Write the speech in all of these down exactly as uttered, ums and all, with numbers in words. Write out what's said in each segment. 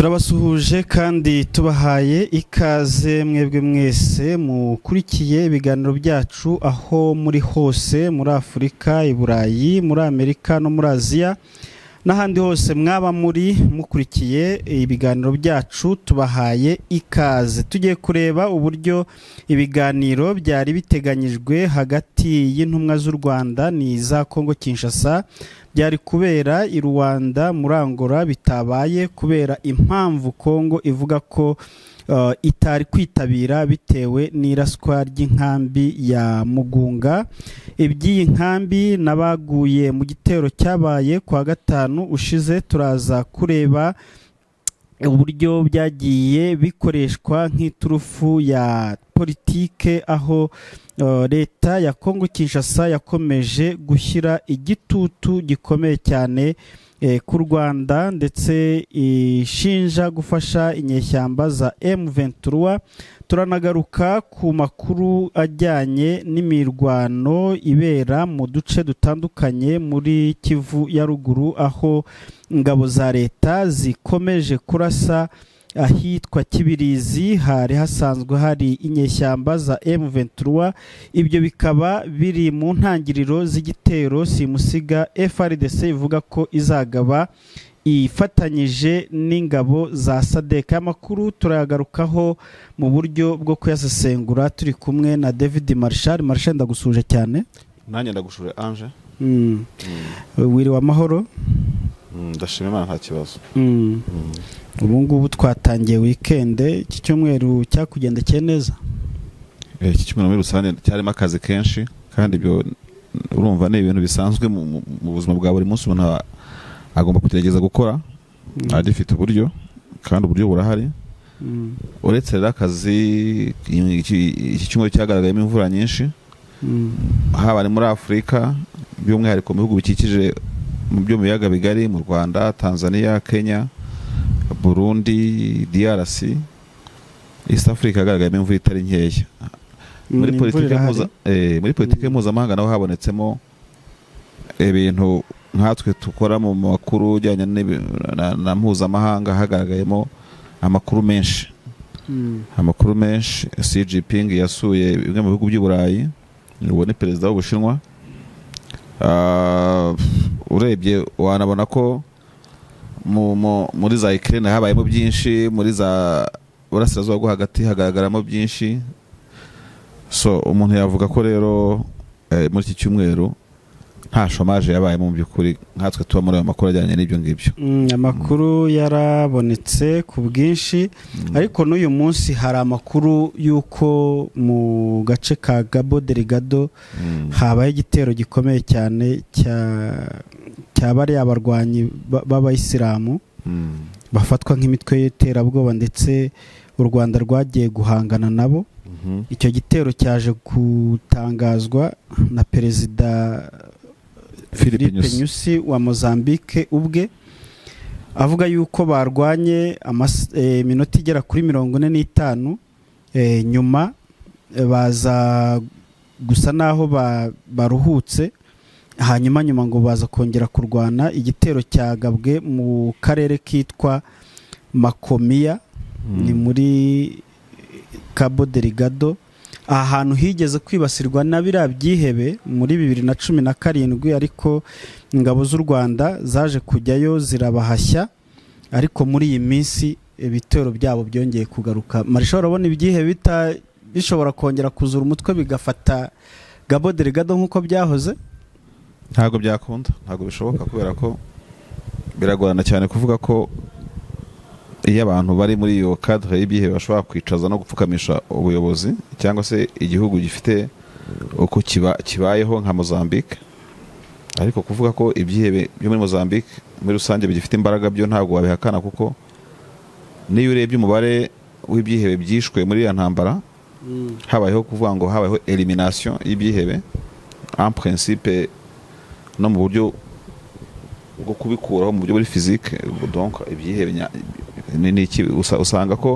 turabasuhuje kandi tubahaye ikaze mwebwe mwese mukurikiye ibiganiro byacu aho muri hose muri Afurika, i Burayi, muri Amerika no muri Aziya n'ahandi hose mwaba muri mukurikiye ibiganiro byacu. Tubahaye ikaze, tugiye kureba uburyo ibiganiro byari biteganyijwe hagati y'intumwa z'u Rwanda n'iza Kongo Kinshasa byari kubera i Rwanda muri Angola bitabaye kubera impamvu Kongo ivuga ko uh, itari kwitabira bitewe n'iraswa ry'inkambi ya Mugunga. Iby'iyi nkambi nabaguye mu gitero cyabaye kwa gatanu ushize turaza kureba uburyo byagiye bikoreshwa nk'iturufu ya politike, aho uh, leta ya Kongo Kinshasa yakomeje gushyira igitutu gikomeye cyane eh, ku Rwanda ndetse ishinja gufasha inyeshyamba za M vingt-trois. Turanagaruka ku makuru ajyanye n'imirwano ibera mu duce dutandukanye muri Kivu ya ruguru, aho ingabo za leta zikomeje kurasa ahitwa Kibirizi hari hasanzwe hari inyeshyamba za M vingt-trois. Ibyo bikaba biri mu ntangiriro z'igitero simusiga F R D C ivuga ko izagaba ifatanyije n'ingabo za Sadek. Amakuru turayagarukaho mu buryo bwo kuyasesengura turi kumwe na David Marshal. Marshal, ndagusuje cyane. Nanjye ndagushuje Ange. Mm. Mm. Wiri wa mahoro? Mm, ndashima Imana nta kibazo. Mm. Mm. Ubu ngubu twatangiye weekend, iki cyumweru cyakugendekeye neza? Eh, iki cyumweru muri rusange cyarimo akazi kenshi kandi byo urumva ne ibintu bisanzwe mu buzima bwa buri munsi umuntu agomba kugerageza gukora. Mm. Adifite uburyo kandi uburyo burahari. Mm. Uretse akazi iki cyumweru cyagaragayemo imvura nyinshi. Mm. Haba muri Afurika by'umwihariko mu bihugu bikikije mu byo mu biyaga bigari, mu Rwanda, Tanzania, Kenya, Burundi, D R C, East Africa hagaragayemo imvura itari nkeya. Muri politike muza eh muri politike mpuzamahanga naho habonetsemo ibintu nkatwe tukora mu makuru ujyanye na mpuzamahanga hagaragayemo amakuru menshi. Mm. Amakuru menshi. Xi Jinping yasuye bimwe mu bihugu by'i Burayi, uwo ni perezida w'Ubushinwa. Uh, urebye wanabona ko mu muri za Ukraine habayemo byinshi, muri za burasirazuba bwo hagati hagaragaramo byinshi. So umuntu yavuga ko rero eh, muri iki cyumweru nta chômage yabaye mu byukuri nkatwe tuba muri amakuru ajyanye n'ibyo ngibyo. Mm, amakuru mm. yarabonetse ku bwinshi. Mm. Ariko n'uyu munsi hari amakuru yuko mu gace ka Cabo Delgado mm. habaye igitero gikomeye cyane cya cyabari abarwanyi b'Abayisilamu mm. bafatwa nk'imitwe y'iterabwoba ndetse u Rwanda rwagiye guhangana nabo. Mm -hmm. Icyo gitero cyaje gutangazwa na perezida Philippe Nyusi wa Mozambique ubwe avuga yuko barwanye iminota e, igera kuri mirongo ine n'itanu e, nyuma e, baza gusa naho ba, baruhutse hanyuma nyuma ngo baza kongera kurwana. Igitero cyagabwe mu karere kitwa Makomia mm. ni muri Cabo Delgado, ahantu higeze kwibasirwa na biriya byihebe muri bibiri na cumi na karindwi, ariko ingabo z'u Rwanda zaje kujyayo zirabahashya. Ariko muri iyi minsi ibitero byabo byongeye kugaruka. Marishobora urabona ibyihebe bishobora kongera kuzura umutwe bigafata Cabo Delgado nk'uko byahoze? Ntago byakunda, ntago bishoboka kubera ko biragorana cyane kuvuga ko iyo abantu bari muri iyo cadre y'ibihebe bashobora kwicaza no gupfukamisha ubuyobozi cyangwa se igihugu gifite uko kiba kibayeho nka Mozambique. Ariko kuvuga ko ibyihebe byo muri Mozambique muri rusange bigifite imbaraga byo ntabwo wabihakana, kuko niyo urebye umubare w'ibyihebe byishwe muri ya ntambara mm. habayeho kuvuga ngo habayeho elimination y'ibyihebe en principe no mu buryo bwo kubikuraho mu buryo buri physique. Donc ibyihebe ni iki usanga ko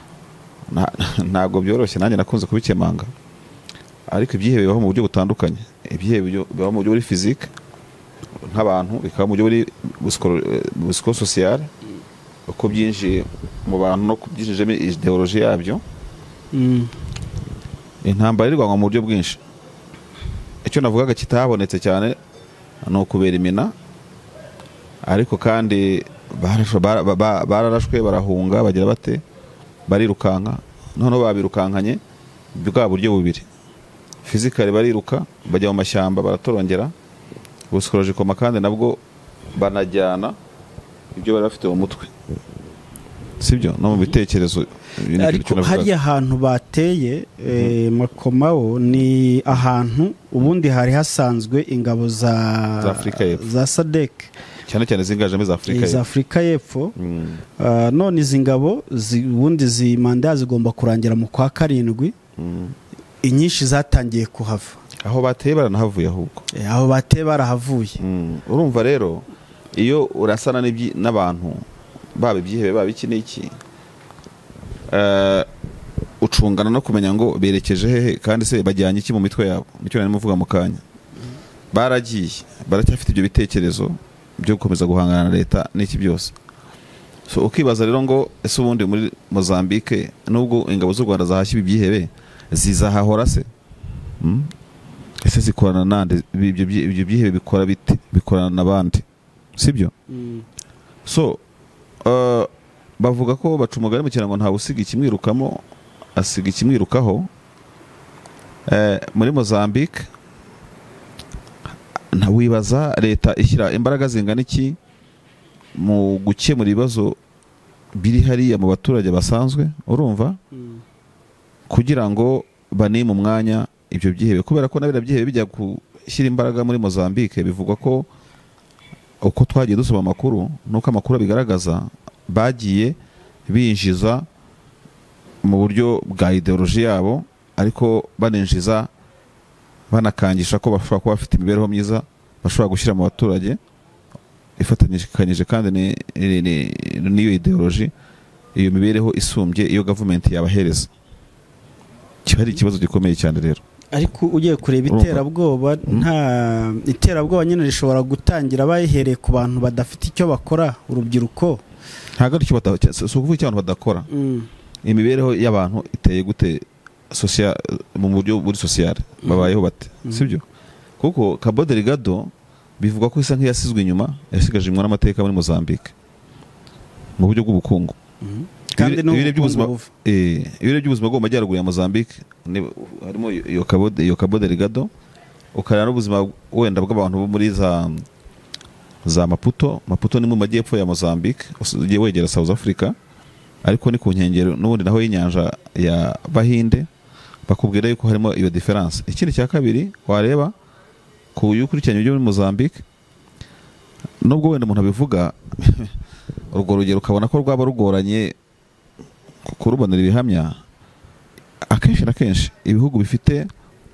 ntago byoroshye, nanjye nakunze kubikemanga. Ariko ibyihebe bibaho mu buryo butandukanye. Ibyihebe bibaho mu buryo buri physique nk'abantu, bikaba mu buryo buri busco social, uko byinjiye mu bantu no kubyinjijemo ideology yabyo. Mm. Intambara irwanwa mu buryo bwinshi. Icyo navugaga kitabonetse cyane ni ukubera imina, ariko kandi barashwe bararashwe barahunga bagira bate barirukanka, noneho babirukankanye bwa buryo bubiri. Physically bariruka bajya mu mashyamba baratorongera, psychological kandi nabwo banajyana ibyo bari bafite mu mutwe, sibyo, no mu bitekerezo. Ariko hariya ahantu bateye eh, Makomao ni ahantu ubundi hari hasanzwe ingabo za za, za Sadek cyane cyane zingajemo za Afrika za Afrika y'Epfo. Mm. Uh, none izi ngabo ubundi zi manda zigomba kurangira mu kwa karindwi. Mm. Inyinshi zatangiye kuhava. Aho bateye baranahavuye ahubwo. Eh, aho bateye barahavuye. Mm. Urumva rero iyo urasana n'abantu baba ibyihebe baba iki n'iki, Uh, ucungana no kumenya ngo berekeje hehe kandi se bajyanye iki mu mitwe yabo. Nicyo nari muvuga mu kanya. Baragiye baracyafite ibyo bitekerezo byo gukomeza guhangana na leta n'iki byose. So ukibaza rero ngo ese ubundi muri Mozambique nubwo ingabo z'u Rwanda zahashye ibyihebe zizahahora se? Mm? Ese zikorana nande? Ibyo byihebe bikora bite? Bikorana nabandi, sibyo? Mm. So uh, bavuga ko baca umugani mu kirango nta usiga ikimwirukamo asiga ikimwirukaho. Eh, muri Mozambique nta wibaza leta ishyira imbaraga zingana iki mu gukemura ibibazo biri hariya mu baturage basanzwe, urumva? Mm. Kugira ngo bane mu mwanya ibyo byihebe, kubera ko nabira byihebe bijya gushyira imbaraga muri Mozambique. Bivugwa ko uko twagiye dusoma amakuru nuko amakuru bigaragaza bagiye binjiza mu buryo bwa ideology yabo, ariko baninjiza banakangisha ko bashobora kuba bafite imibereho myiza bashobora gushyira mu baturage ifatanyije kandi n'iyo ideology, iyo mibereho isumbye iyo government yabahereza. Kiba ari ikibazo gikomeye cyane rero. Ariko ugiye kureba iterabwoba, nta iterabwoba nyine rishobora gutangira bayihereye ku bantu badafite icyo bakora, urubyiruko. Ntago ari cyo bata so kuvuga cyane badakora. Mm. Imibereho y'abantu iteye gute social mu buryo buri social babayeho bate, Mm. sibyo? Kuko Cabo Delgado bivuga ko isa nk'iyasizwe inyuma, yasigaje imwe n'amateka muri Mozambique mu buryo bw'ubukungu. Mm. Kandi no by'ubuzima eh ibire by'ubuzima bwo majyaruguru ya Mozambique harimo iyo Cabo iyo Cabo Delgado, ukarana n'ubuzima wenda bw'abantu bo muri za za Maputo. Maputo ni mu majyepfo ya Mozambique, ugiye wegera South Africa, ariko ni ku nkengero n'ubundi naho y'inyanja ya Bahinde. Bakubwira yuko harimo iyo difference. Ikindi cya kabiri wareba ku yukurikiranye byo muri Mozambique, nubwo wenda umuntu abivuga urwo rugero ukabona ko rwaba rugoranye kurubonera ibihamya, akenshi na kenshi ibihugu bifite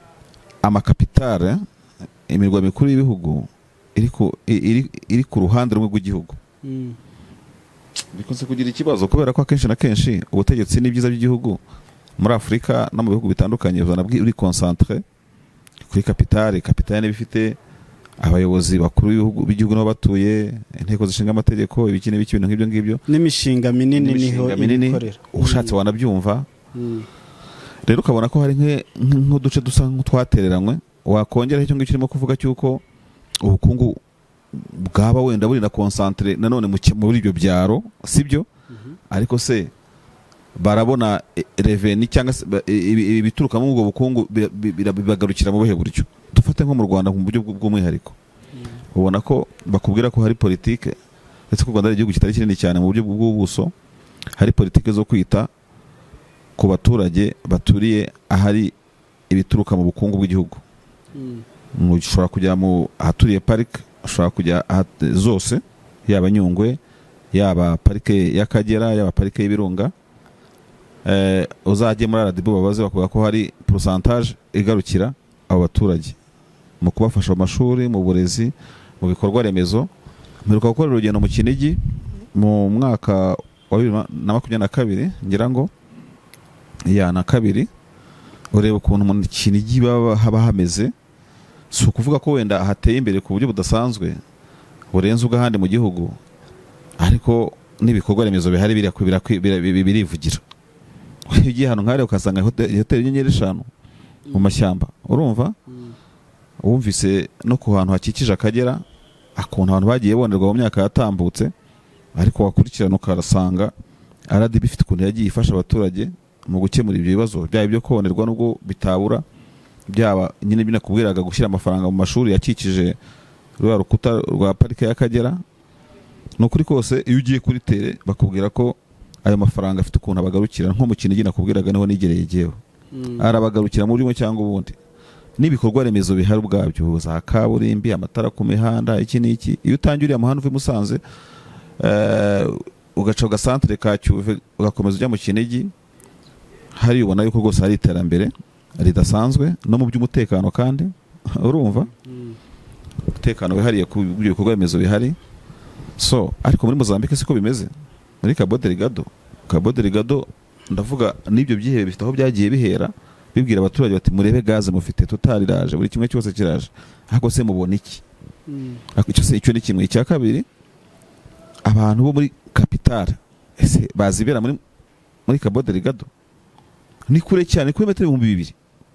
amakapitale, imirwa mikuru y'ibihugu iri ku iri iri ku ruhande rumwe rw'igihugu. Mm. Bikunze kugira ikibazo kubera ko akenshi na kenshi ubutegetsi n'ibyiza by'igihugu muri Afrika no mu bihugu bitandukanye uzana buri concentré kuri kapitale. Kapitale bifite abayobozi bakuru b'igihugu no batuye, inteko zishinga amategeko, ibiki n'ibiki ibintu nk'ibyo ngibyo n'imishinga minini niho ikorera. Ushatse wanabyumva. Mm. Rero ukabona ko hari nk'uduce dusa nk'utwatereranywe. Wakongera icyo ngicyo urimo kuvuga cyuko ubukungu bwaba wenda buri na concentré nanone muri ibyo byaro, sibyo? Mm-hmm. Ariko se barabona revenue cyangwa ibituruka mu ubwo bukungu bibagarukira mu buhe buryo? Dufate nko mu Rwanda mu buryo bw'umwihariko. Mm. Ubona ko bakubwira ko hari politike, ndetse ko Rwanda ari igihugu kitari kinini cyane mu buryo bw'ubuso, hari politike zo kwita ku baturage baturiye ahari ibituruka mu bukungu bw'igihugu. Mm. Ushobora kujya mu ahaturiye parike, ushobora kujya zose, yaba Nyungwe, yaba parike y'Akagera, yaba parike y'Ibirunga. Eh, uzajye muri R D B babaze bakuvuga ko hari pourcentage igarukira abo baturage mu kubafasha mu mashuri, mu burezi, mu bikorwa remezo. Mperuka gukora urugendo mu Kinigi mu mwaka wa bibiri na makumyabiri na kabiri, ngira ngo ya na kabiri, ureba ukuntu mu Kinigi baba haba hameze. Si ukuvuga ko wenda hateye imbere ku buryo budasanzwe burenze ubw'ahandi mu gihugu, ariko n'ibikorwa remezo bihari birivugira. Ugiye hano nk'ahari ukasanga hoteli y'inyenyeri eshanu mu mashyamba, urumva wumvise no ku hantu hakikije Akagera akuntu abantu bagiye bonerwa mu myaka yatambutse, ariko wakurikirana ukarasanga R D B ifite ukuntu yagiye ifasha abaturage mu gukemura ibyo bibazo byaba ibyo konerwa nubwo bitabura, byaba nyine binakubwiraga gushyira amafaranga mu mashuri yakikije rwa rukuta rwa parike y'Akagera. No kuri kose iyo ugiye kuri tere bakubwira ko ayo mafaranga afite ukuntu abagarukira, nko mu kintu nakubwiraga niho nigereye jewe mm. arabagarukira mu buryo cyangwa ubundi. N'ibikorwa remezo bihari ubwabyo, za kaburimbi, amatara ku mihanda, iki n'iki. Iyo utangiriye amahano uve Musanze uh, ugaca uga centre ka Cyuve ugakomeza ujya mu Kinigi, hari ubona yuko rwose hari iterambere ridasanzwe no mu by'umutekano kandi urumva umutekano wihariye ku bikorwa remezo bihari. So ariko muri Mozambique siko bimeze. Muri Cabo Delgado Cabo Delgado ndavuga n'ibyo byihebe bifite aho byagiye bihera bibwira abaturage bati murebe gaze mufite total iraje, buri kimwe cyose kiraje, ahubwo se mubona iki? Icyo se icyo ni kimwe. Icya kabiri, abantu bo muri capitale ese bazibera muri muri Cabo Delgado ni kure cyane, kuri metero ibihumbi bibiri,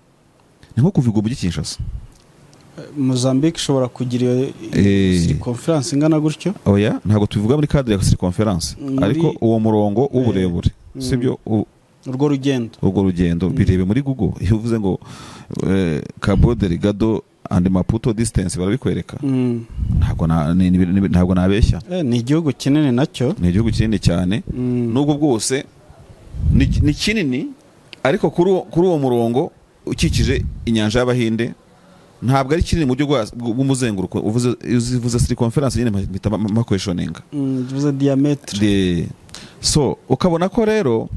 ni nko kuva Igombe Kinshasa. Mozambique ishobora kugira circonference ingana gutyo? Oya, ntabwo tuvuga muri cadre ya circonference, ariko uwo murongo w'uburebure sibyo urwo rugendo urwo rugendo birebe muri Google. Iyo uvuze ngo Cabo Delgado and Maputo distance barabikwereka. Ntabwo ntabwo nabeshya, ni igihugu kinini nacyo, ni igihugu kinini cyane nubwo bwose ni kinini, ariko kuri uwo murongo ukikije inyanja y'Abahinde ntabwo ari kinini mu buryo bw'umuzenguruko. Uvuze uvuze circonference nyine mpita ma questioning uvuze diametre. So ukabona ko rero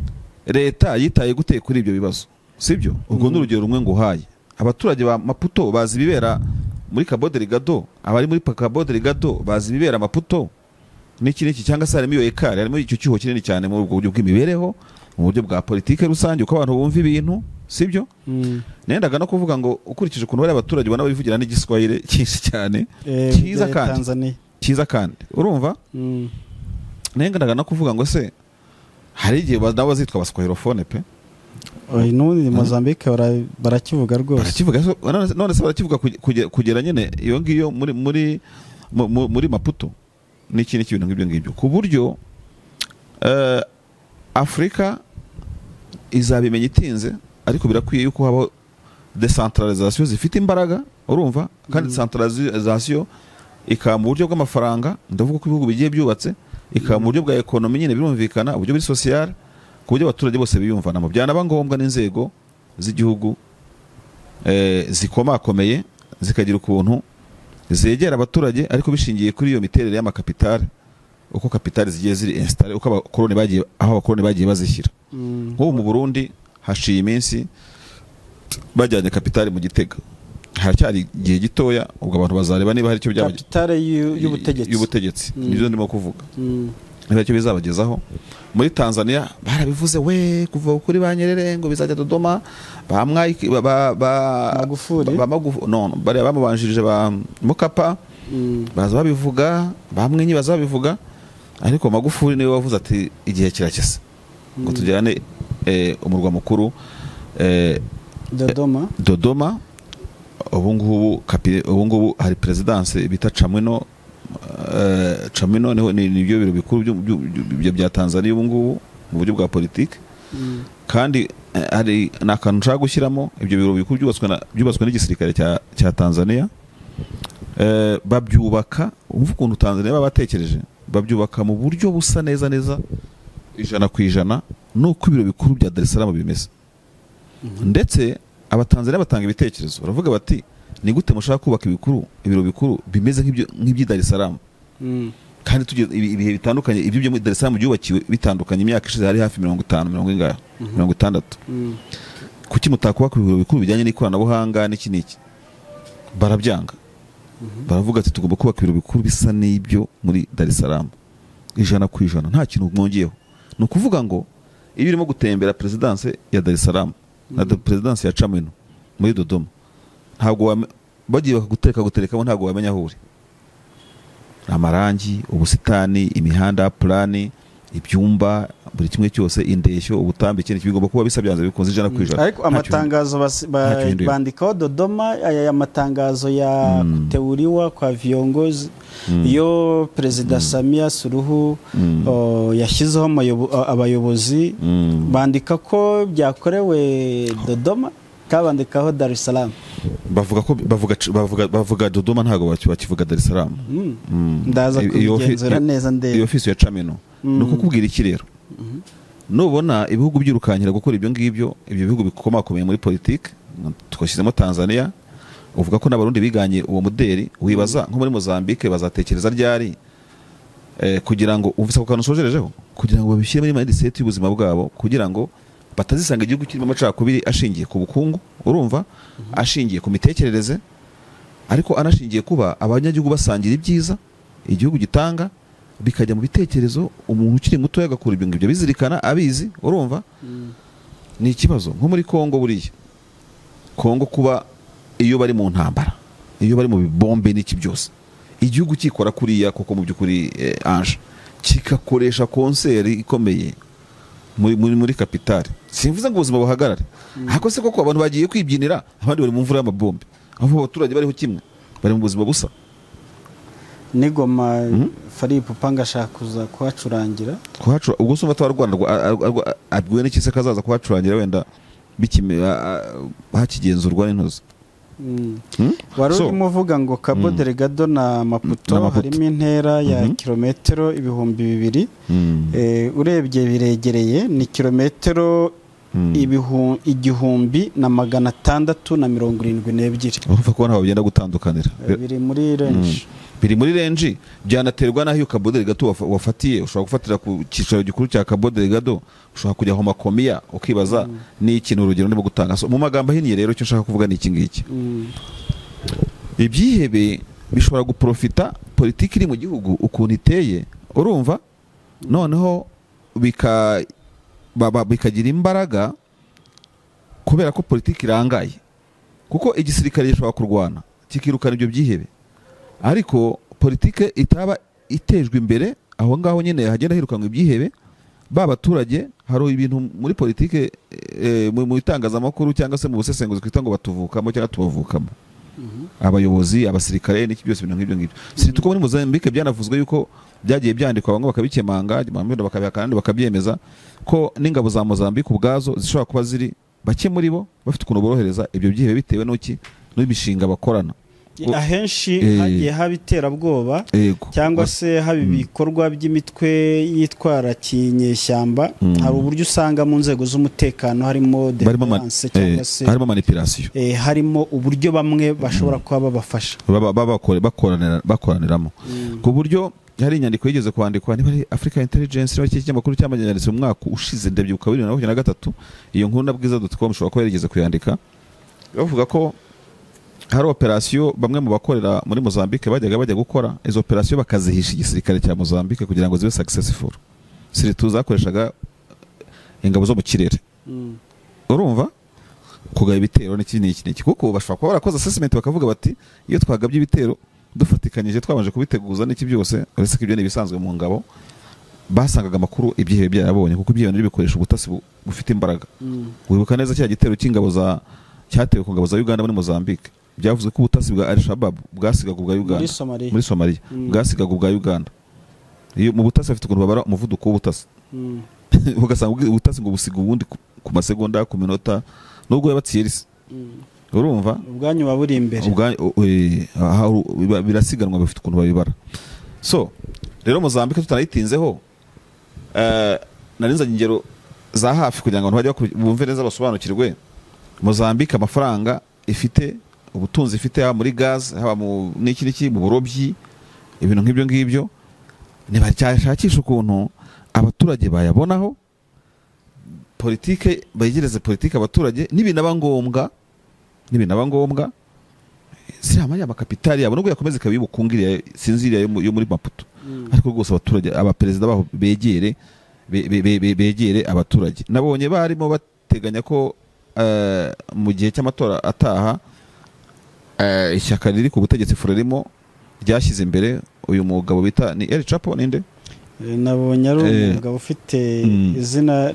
leta yitaye gute kuri ibyo bibazo sibyo. Ubwo n'urugero rumwe ngo uhaye abaturage ba Maputo bazi bibera muri Cabo Delgado, abari muri Cabo Delgado bazi bibera Maputo n'iki n'iki, cyangwa se harimo iyo ekari, harimo icyo cyuho kinini cyane mu buryo bw'imibereho, mu buryo bwa politike rusange, uko abantu bumva ibintu sibyo. Mm. Nendaga no kuvuga ngo ukurikije ukuntu bari abaturage ubona babivugira n'igiswahili cyinshi cyane cyiza e, kandi cyiza kandi urumva. Mm. Nendaga no kuvuga ngo se hari igihe nabo bazitwa abaswahilofone pe. Oyi n'ubundi Mozambique barakivuga rwose, barakivuga none se barakivuga kugera nyine iyo ngiyo muri muri muri Maputo n'iki n'iki ibintu nk'ibyo ngibyo, ku buryo uh, Afrika izabimenya itinze, ariko birakwiye yuko habaho decentralisation zifite imbaraga urumva, kandi mm. decentralisation ikaba mu buryo bw'amafaranga, ndavuga ko ibihugu bigiye byubatse, ikaba mu buryo bwa economy nyine birumvikana, uburyo buri social, ku buryo abaturage bose biyumvanamo. Byanaba ngombwa n'inzego z'igihugu eh, zikomakomeye zikagira ukuntu zegera abaturage, ariko bishingiye kuri iyo miterere y'amakapitale, uko kapitale zigiye ziri installe, uko abakoloni bagiye aho abakoloni bagiye bazishyira. Mm. Nko mu Burundi hashiye iminsi bajyanye kapitale mu Gitega, haracyari igihe gitoya ubwo abantu bazareba niba hari icyo byaba kapitale y'ubutegetsi y'ubutegetsi mm. nibyo ndimo kuvuga. Mm. Niba cyo bizabagezaho. Muri Tanzania barabivuze we kuva kuri ba Nyerere ngo bizajya Dodoma, ba Mwai ba ba Magufuli ba Magufuli no bari bamubanjirije ba Mukapa mm. baza babivuga, bamwe nyi baza babivuga, ariko Magufuli niwe wavuze ati igihe kirakese mm. ngo tujyane eh, umurwa mukuru eh, Dodoma eh, Dodoma. Ubu ngubu ubu ngubu hari presidence bita Chamwino. Uh, Chamwino ni nibyo biro bikuru byo bya Tanzania ubu ngubu mu buryo bwa politike. Mm. Kandi uh, hari nakantu nshaka gushyiramo ibyo biro bikuru byubatswe na byubatswe n'igisirikare cya cya Tanzania. Uh, babyubaka umva ukuntu Tanzania babatekereje, babyubaka mu buryo busa neza neza ijana ku ijana nuko ibiro bikuru bya Dar es Salaam bimeze. Mm. Ndetse abatanzania batanga ibitekerezo, baravuga bati ni gute mushaka kubaka ibikuru ibiro bikuru bimeze nk'ibyo nk'ibyi Dar es Salaam. Mm. Kandi tujye ibihe bitandukanye, ibyo byo Dar es Salaam byubakiwe bitandukanye, imyaka ishize hari hafi mirongo itanu mirongo ingahe mirongo itandatu. Mm. Kuki mutakubaka ibiro bikuru bijyanye n'ikoranabuhanga n'iki n'iki? Barabyanga. Mm -hmm. Baravuga ati tugomba kubaka ibiro bikuru bisa n'ibyo muri Dar es Salaam ijana ku ijana, nta kintu mwongeyeho. No kuvuga ngo ibirimo gutembera presidence ya Dar es Salaam na mm. presidence ya Chamwino muri Dodoma, ntabwo bagiye bakagutereka guterekamo, ntabwo wamenya aho uri. amarangi, ubusitani, imihanda, plani, ibyumba, buri kimwe cyose, indeshyo, ubutambike, ikintu bigomba kuba bisa byanze bikunze ijana ku ijana. Ariko amatangazo bandikaho Dodoma, aya matangazo ya mm. kuteuliwa kwa viongozi mm. iyo Perezida mm. Samia Suluhu mm. o, yashyizeho abayobozi mm. bandika ko byakorewe Dodoma, kabandikaho Dar es Salaam. Bavuga ko bavuga bavuga bavuga Dodoma, ntago bakivuga Dar es Salaam. Mm. Mm. Ndaza kubigenzura neza ndende. Iyo office ya Chameno mm. nuko kubwira iki rero mm -hmm. nubona ibihugu byirukanyira gukora ibyo ngibyo, ibyo bihugu bikomakomeye muri politike, twashyizemo Tanzania, uvuga ko n'abarundi biganye uwo muderi, wibaza nko muri Mozambique bazatekereza ryari eh, kugira ngo umvise ko kantu sojerejeho, kugira ngo babishyire muri mindset y'ubuzima bwabo, kugira ngo batazisanga igihugu kirimo amacakubiri ashingiye ku bukungu, urumva mm -hmm. ashingiye ku mitekerereze, ariko anashingiye kuba abanyagihugu basangira ibyiza igihugu gitanga, bikajya mu bitekerezo, umuntu ukiri muto yagakura ibyo ngibyo bizirikana abizi, urumva mm. ni ikibazo. Nko muri Kongo, buriya Kongo kuba iyo bari mu ntambara, iyo bari mu bibombe n'iki byose, igihugu kikora kuriya koko mu byukuri eh, Ange kikakoresha konseri ikomeye muri muri, muri kapitale, simvuze ngo ubuzima buhagarare mm. hako se koko abantu bagiye kwibyinira, abandi bari mu mvura y'amabombe, aho abaturage bariho kimwe, bari mu buzima busa. Nigoma mm -hmm. Fally Ipupa ngashaka kuza kuhacurangira kuhacura, ubwo sumva twa Rwanda abwiwe n'ikise kazaza kuhacurangira, wenda bikime hakigenzurwa n'intozi mm. hmm? wari so, urimo uvuga ngo Cabo mm. Delgado na Maputo, na Maputo harimo intera ya mm -hmm. kilometero ibihumbi bibiri mm. eh, urebye biregereye ni kilometero mm. ibihumbi igihumbi na magana atandatu na mirongo irindwi n'ebyiri. Urumva ko naho bagenda gutandukanira, e, biri muri range mm. biri muri range, byanaterwa naho Cabo Delgado wafatiye. Ushobora gufatira ku cyicaro gikuru cya Cabo Delgado, ushobora kujya aho Makomia ukibaza mm. ni ikintu urugero ndimo gutanga. So, mu magambo ahiniye rero cyo nshaka kuvuga ni iki ngiki mm. ibyihebe bishobora guprofita politiki iri mu gihugu ukuntu iteye, urumva mm. noneho bika baba bikagira imbaraga kubera ko politiki irangaye, kuko igisirikare gishobora kurwana kikirukana ibyo byihebe, ariko politike itaba itejwe imbere, aho ngaho nyine hagenda hirukanwa ibyihebe. Ba baturage hari ibintu muri politike e, mu itangazamakuru cyangwa se mu busesenguzi kwita ngo batuvukamo cyangwa tubavukamo mm -hmm. abayobozi, abasirikare n'iki byose ibintu nk'ibyo ngibyo mm -hmm. si tuko muri Mozambique byanavuzwe yuko byagiye byandikwa, bamwe bakabikemanga, bamwe bakabihakana kandi bakabyemeza ko n'ingabo za Mozambique ubwazo zishobora kuba ziri bake muri bo bafite ukuntu borohereza ibyo byihebe bitewe n'uki n'imishinga bakorana. Ahenshi e, hagiye habiterabwoba cyangwa se habi bikorwa by'imitwe yitwara kinyeshyamba mm. hari uburyo usanga mu nzego z'umutekano harimo defense cyangwa se harimo manipulation eh, harimo uburyo bamwe bashobora kuba babafasha babakore bakoranira bakoraniramo mm. ku buryo hari inyandiko yigeze kwandikwa niba ari Africa Intelligence n'iki cy'amakuru cy'amanyanditse mu mwaka ushize ndebye ukaba bibiri na makumyabiri na gatatu, iyo nkuru na bwiza dot com ushobora kuba yarigeze kuyandika, bavuga ko hari operasiyo bamwe mu bakorera muri Mozambique bajyaga bajya gukora izo operasiyo bakazihisha igisirikare cya Mozambique kugira ngo zibe successful. Siritu zakoreshaga ingabo zo mu kirere mm. urumva kugaba ibitero n'ikindi n'ikindi, kuko bashobora kuba barakoze assessment bakavuga bati iyo twagabye ibitero dufatikanyije twabanje kubiteguza n'iki byose, uretse ko ibyo ni bisanzwe mu ngabo, basangaga amakuru ibyihebe byarabonye, kuko ibyihebe bikoresha ubutasi bufite imbaraga mm. wibuka neza cya gitero cy'ingabo za cyatewe ku ngabo za Uganda muri Mozambique, byavuze ko ubutasi bwa Al-Shabaab bwasigaga ubwa Uganda muri Somalia, muri Somalia mm. bwasigaga ubwa Uganda. Iyo mu butasi afite ukuntu babara umuvuduko w'ubutasi mm. ugasanga ubutasi ngo busiga ubundi ku masegonda ku minota nubwo yabatsiye risi mm. urumva ubwanyu baburi imbere birasiganwa bafite ukuntu babibara. So rero Mozambique tutanayitinzeho eh narinzanye ingero za hafi kugira ngo abantu bajye bumve neza basobanukirwe. Mozambique amafaranga ifite, ubutunzi ifite haba muri gaz, haba mu n'iki n'iki mu burobyi, ibintu nk'ibyo ngibyo, nibacyashakisha ukuntu abaturage bayabonaho, politike bayigereze politike abaturage, nibinaba ngombwa nibinaba ngombwa zirama amakapitali yabo nubwo yakomeze kabibukungiriye sinziriye yo muri Maputo mm. ariko rwose abaturage abaperezida baho begere be, be, be, be, begere abaturage. Nabonye barimo bateganya ko uh, mu gihe cy'amatora ataha uh, ishyaka riri ku butegetsi Frelimo ryashyize imbere uyu mugabo bita ni El Chapo ninde nabonye ari umugabo ufite izina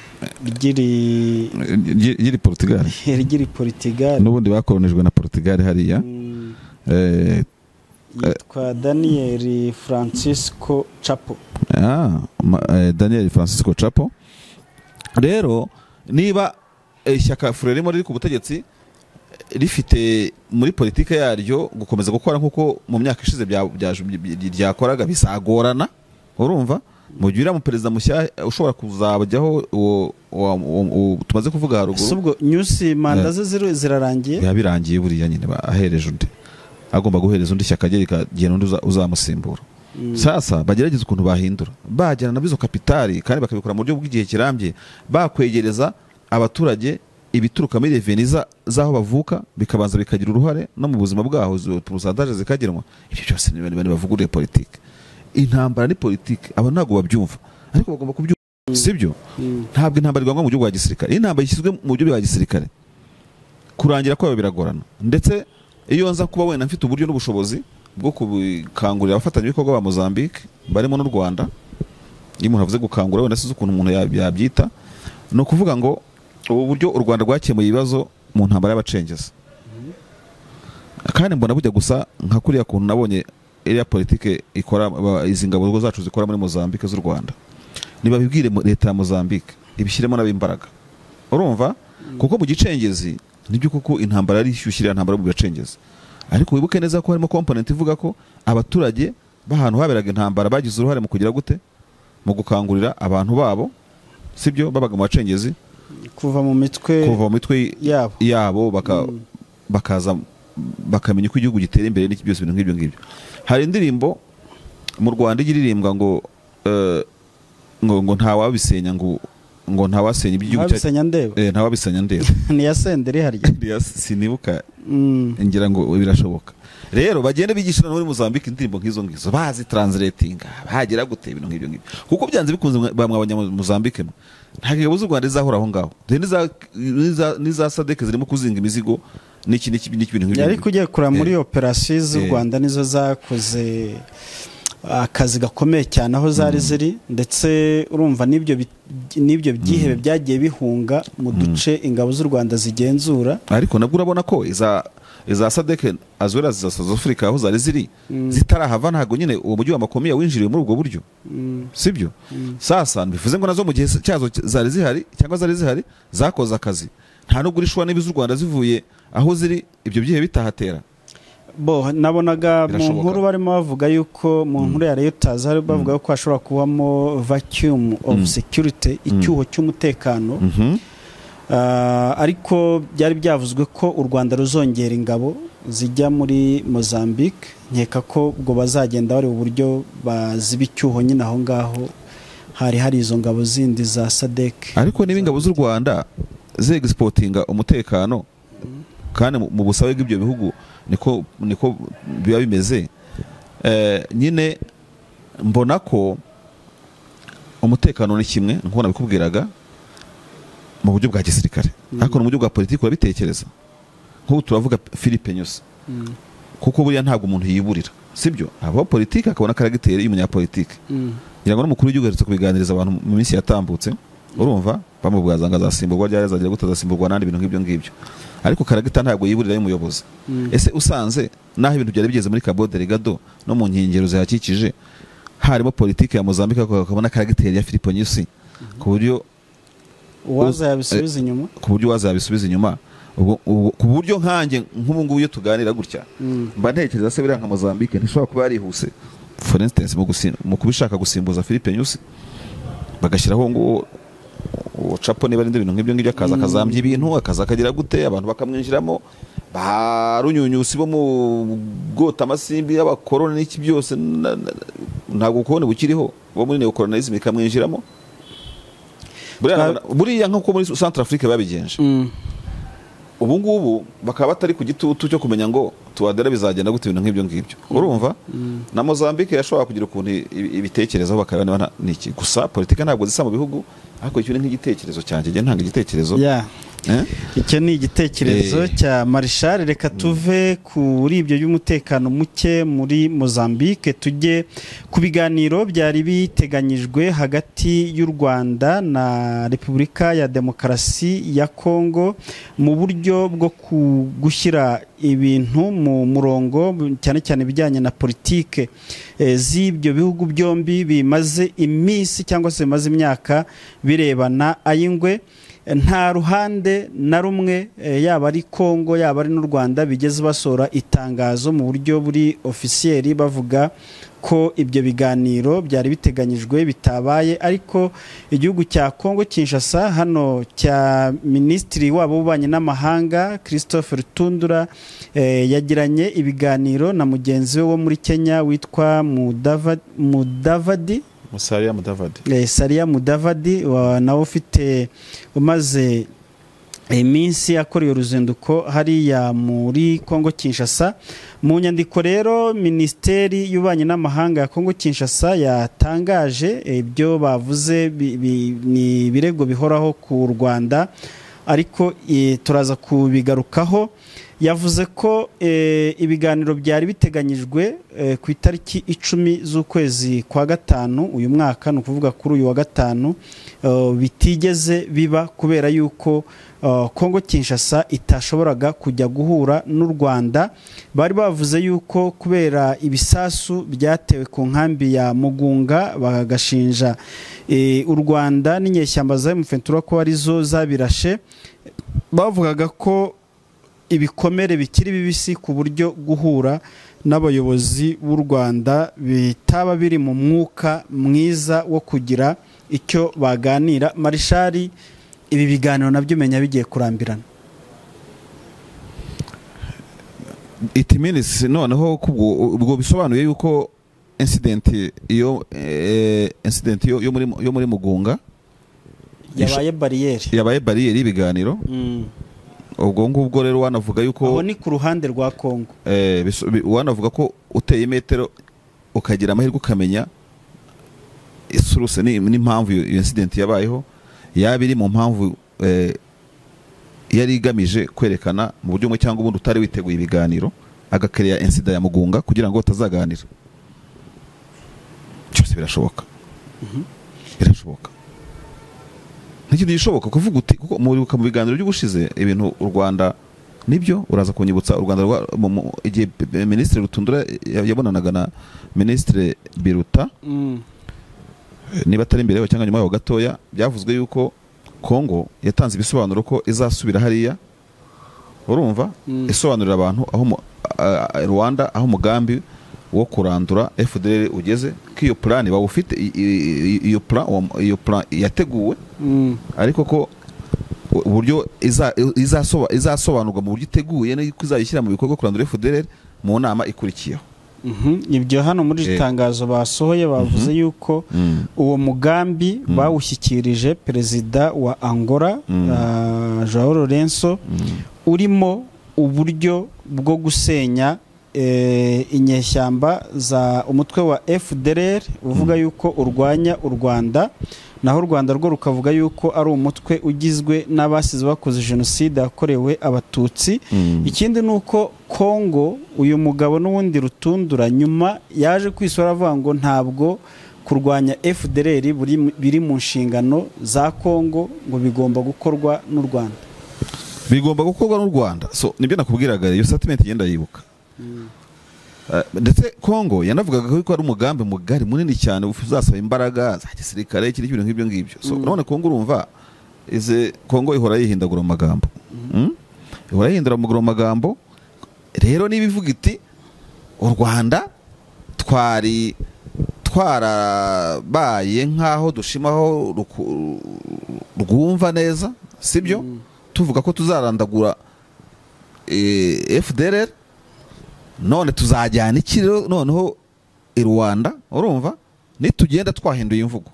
ryiri ryiri Portugal ryiri Portugal n'ubundi bakolonijwe na Portugal hariya eh yitwa Daniel Francisco Chapo. Ah, Daniel Francisco Chapo. Rero niba ishyaka Frelimo riri ku butegetsi rifite muri politike yaryo gukomeza gukora nkuko mu myaka ishize byakoraga bisagorana, urumva mu gihe mu perezida mushya ushobora kuzabajyaho tumaze kuvuga haruguru. Subwo news manda ze zirarangiye yabirangiye buriya nyine ahereje undi agomba guhereza undi shyaka rye n'undi uzamusimbura. Sasa bagerageza ukuntu bahindura bajyana nabizo kapitali kandi bakabikora mu buryo bw'igihe kirambye bakwegereza abaturage ibituruka muri reveniza zaho bavuka bikabanza bikagira uruhare no mu buzima bwaho pourcentage zikagenwa. Ibyo byose ni bane bavuguriye politike. Intambara ni politike aba ntago babyumva ariko bagomba kubyumva, sibyo? Ntabwo intambara igwa mu buryo bwa gisirikare. Intambara yishyizwe mu buryo bwa gisirikare kurangira kwabo biragorana, ndetse iyo nza kuba wenda mfite uburyo n'ubushobozi bwo kubikangurira abafatanyabikorwa ba Mozambique barimo n'u Rwanda. Iyo umuntu avuze gukangura wenda size ukuntu umuntu yabyita, no kuvuga ngo ubu buryo u Rwanda rwakemuye ibibazo mu ntambara y'abacengezi. Kandi mbona bujya gusa nka kuriya kuntu nabonye iriya politike ikora izi ngabo zacu zikora muri Mozambique z'u Rwanda. Niba bibwire leta ya Mozambique ibishyiremo nabimbaraga, urumva? Kuko mu gicengezi nibyo kuko intambara ari ishyushyira intambara mu bacengezi. Ariko wibuke neza ko harimo component ivuga ko abaturage bahantu haberaga intambara bagize uruhare mu kugira gute mu gukangurira abantu babo, sibyo? Babaga mu bacengezi kuva mu mitwe kuva mu mitwe yabo yabo baka mm. bakaza bakamenya ko igihugu gitera imbere n'iki byose ibintu nk'ibyo ngibyo. Hari indirimbo mu Rwanda igiririmbwa ngo uh, ngo ngo nta wabisenya ngo ngo nta wasenya iby'igihugu cyacu eh nta wabisenya ndeba ni yasendere harya sinibuka ngira ngo birashoboka. Rero bagende bigishana muri Mozambique indirimbo nk'izo ngizo bazi translating bahagira gute ibintu nk'ibyo ngibyo kuko byanze bikunze bamwe abanya Mozambique nta kibazo u Rwanda rizahora aho ngaho. Niza niza Sadek zirimo kuzinga imizigo n'iki n'iki n'ibintu nk'ibyo. Yari kugiye kura muri operations z'u Rwanda nizo zakoze akazi gakomeye cyane aho zari ziri, ndetse urumva nibyo nibyo byihebe byagiye bihunga mu duce ingabo z'u Rwanda zigenzura. Ariko nabwo urabona ko iza iza Sadek azwera za South Africa aho zari ziri zitarahava ntago nyine uwo mujyi wa Makomia winjiriye muri ubwo buryo, sibyo? Sasa bivuze ngo nazo mu gihe cyazo zari zihari cyangwa zari zihari zakoze akazi, nta no gurishwa n'ibizu Rwanda zivuye aho ziri ibyo byihe bitahatera. Bo nabonaga mu nkuru barimo bavuga yuko mu nkuru ya Reuters hari bavuga ko hashobora kubamo vacuum of security, icyuho cy'umutekano. Ariko byari byavuzwe ko u Rwanda ruzongera ingabo zijya muri Mozambique, nkeka ko ubwo bazagenda bari uburyo baziba icyuho nyine aho ngaho hari hari izo ngabo zindi za Sadek. Ariko niba ingabo z'u Rwanda ze exportinga umutekano kandi mu busabe bw'ibyo bihugu niko niko biba bimeze, eh nyine mbona ko umutekano ni kimwe nko nabikubwiraga mu buryo bwa gisirikare, ariko mu buryo bwa politiki urabitekereza nko turavuga Philippe Nyusi kuko buriya ntabwo umuntu yiburira, sibyo? Aba politiki akabona karagiteri y'umunyapolitiki. Ngira ngo n'umukuru w'igihugu aherutse kubiganiriza abantu mu minsi yatambutse, urumva bamubwaza ngo azasimburwa ryari azagira gutazasimburwa nandi ibintu nk'ibyo ngibyo, ariko karagita ntabwo yiburira y'umuyobozi. Ese usanze naho ibintu byari bigeze muri Cabo Delgado no mu nkengero zihakikije harimo politiki ya Mozambique akabona karagiteri ya Philippe Nyusi ku buryo waza yabisubiza inyuma ku buryo waza yabisubiza inyuma ku buryo nkanjye nk'ubu ngubu iyo tuganira gutya mba ntekereza se biriya nka Mozambique ntishobora kuba yarihuse for instance mu kubishaka gusimbuza Philippe Nyusi bagashyiraho ngo Chapo niba rinde ibintu nk'ibyo ngibyo akaza akazambya ibintu akaza akagira gute abantu bakamwinjiramo barunyunyusi bo mu gota amasimbi y'abakoroni n'iki byose ntabwo kubone bukiriho bo muri neocolonialism ikamwinjiramo buriya nko muri Central Africa babigenje. Ubu ngubu bakaba batari ku gitutu cyo kumenya ngo tuwadera bizagenda gute ibintu nk'ibyo ngibyo, urumva? Na Mozambique yashobora kugira ukuntu ibitekerezo bakabana niki gusa politika ntabwo zisa mu bihugu, ariko icyo ni nk'igitekerezo cyanjye nje ntanga igitekerezo icyo ni igitekerezo cya Marshal. Reka tuve kuri ibyo by'umutekano muke muri Mozambique tujye ku biganiro byari biteganyijwe hagati y'u Rwanda na Repubulika ya Demokarasi ya Kongo mu buryo bwo gushyira ibintu mu murongo cyane cyane bijyanye na politike e, z'ibyo bihugu byombi bimaze iminsi cyangwa se bimaze imyaka birebana ayingwe. Nta ruhande na rumwe yaba ari Kongo yaba ari n'u Rwanda bigeze basora itangazo mu buryo buri officiel bavuga ko ibyo biganiro byari biteganyijwe bitabaye, ariko igihugu cya Kongo Kinshasa hano cya Minisitiri wabo w'ububanyi n'amahanga Christophe Rutundura eh, yagiranye ibiganiro na mugenzi we wo muri Kenya witwa Mudavadi Mudavadi Musalia Mudavadi eh, Salia Mudavadi nawe ufite umaze iminsi akoreye uruzinduko hariya muri Kongo Kinshasa. Mu nyandiko rero Minisiteri y'ububanyi n'amahanga ya Kongo Kinshasa yatangaje ibyo bavuze ni birego bihoraho ku Rwanda, ariko e, turaza kubigarukaho. Yavuze ko e, ibiganiro byari biteganyijwe e, ku itariki icumi z'ukwezi kwa gatanu uyu mwaka, no kuvuga kuri uyu wa gatanu uh, bitigeze biba kubera yuko uh, Kongo Kinshasa itashoboraga kujya guhura n'u Rwanda. Bari bavuze yuko kubera ibisasu byatewe ku nkambi ya Mugunga bagashinja e, u Rwanda n'inyeshyamba za M vingt-trois ko arizo zabirashe, bavugaga ko ibikomere bikiri bibisi ku buryo guhura n'abayobozi b'u Rwanda bitaba biri mu mwuka mwiza wo kugira icyo baganira. Marshal, ibi biganiro nabyo menya bigiye kurambirana. It means noneho ubwo bisobanuye yuko incident iyo eh, incident yo muri yo muri Mugunga yabaye barriere yabaye barriere y'ibiganiro. mm. ubwo ngubwo rero wanavuga yuko aho ni ku ruhande rwa Kongo eh wanavuga ko uteye metero ukagira amahirwe ukamenya isuruse ni n'impamvu iyo incident yabayeho yabiri mu mpamvu eh, yari igamije kwerekana mu buryo mu cyangwa ubundi utari witeguye ibiganiro agakereya incident ya Mugunga kugira ngo utazaganira. Cyose birashoboka. Mhm. Birashoboka. Ntikindi gishoboka kuvuga uti kuko mu biganiro by'ubushize ibintu u Rwanda nibyo uraza kunyibutsa u Rwanda igihe Minisitiri Rutundura yabonanaga na Minisitiri Biruta mm. niba atari imbere yo cyangwa nyuma yo gatoya byavuzwe yuko Kongo yatanze ibisobanuro ko izasubira hariya, urumva mm. isobanurira abantu aho uh, Rwanda aho mugambi wo kurandura F D L R ugeze ko iyo plan bawufite iyo plan iyo plan yateguwe mm. ariko ko uburyo izasoba izasobanurwa mu buryo iteguye no kuzayishyira mu bikorwa kurandura F D L R mu nama ikurikiyeho. Mhm ibyo hano muri e. tangazo basohoye bavuze mm -hmm. yuko mm. uwo mugambi mm. bawushyikirije perezida wa Angola mm. uh, Joao Lourenço mm. urimo uburyo bwo gusenya e, inyeshyamba za umutwe wa F D L R uvuga mm. yuko urwanya u Rwanda, naho u Rwanda rwo rukavuga yuko ari umutwe ugizwe n'abasize bakoze jenoside yakorewe abatutsi. mm. Ikindi nuko Kongo uyu mugabo n'ubundi Rutundura nyuma yaje kwisora avuga ngo ntabwo kurwanya F D L R biri mu nshingano za Kongo, ngo bigomba gukorwa n'u Rwanda bigomba gukorwa n'u Rwanda. So nibyo nakubwiraga iyo statement igenda yibuka. mm. Uh, ndetse Kongo yanavugaga ko ari umugambi mugari munini cyane uzasaba imbaraga za gisirikare kiri ibintu nk'ibyo ngibyo. So mm. none Kongo urumva ize Kongo ihora yihindagura amagambo. mm. mm? ihora yihindura mu magambo. Rero nibivuga iti u Rwanda twari twarabaye nkaho dushimaho rwumva neza, sibyo? mm. tuvuga ko tuzarandagura e, F D L R, none tuzajyana ikiro noneho i Rwanda, urumva nitugenda twahinduye imvugo.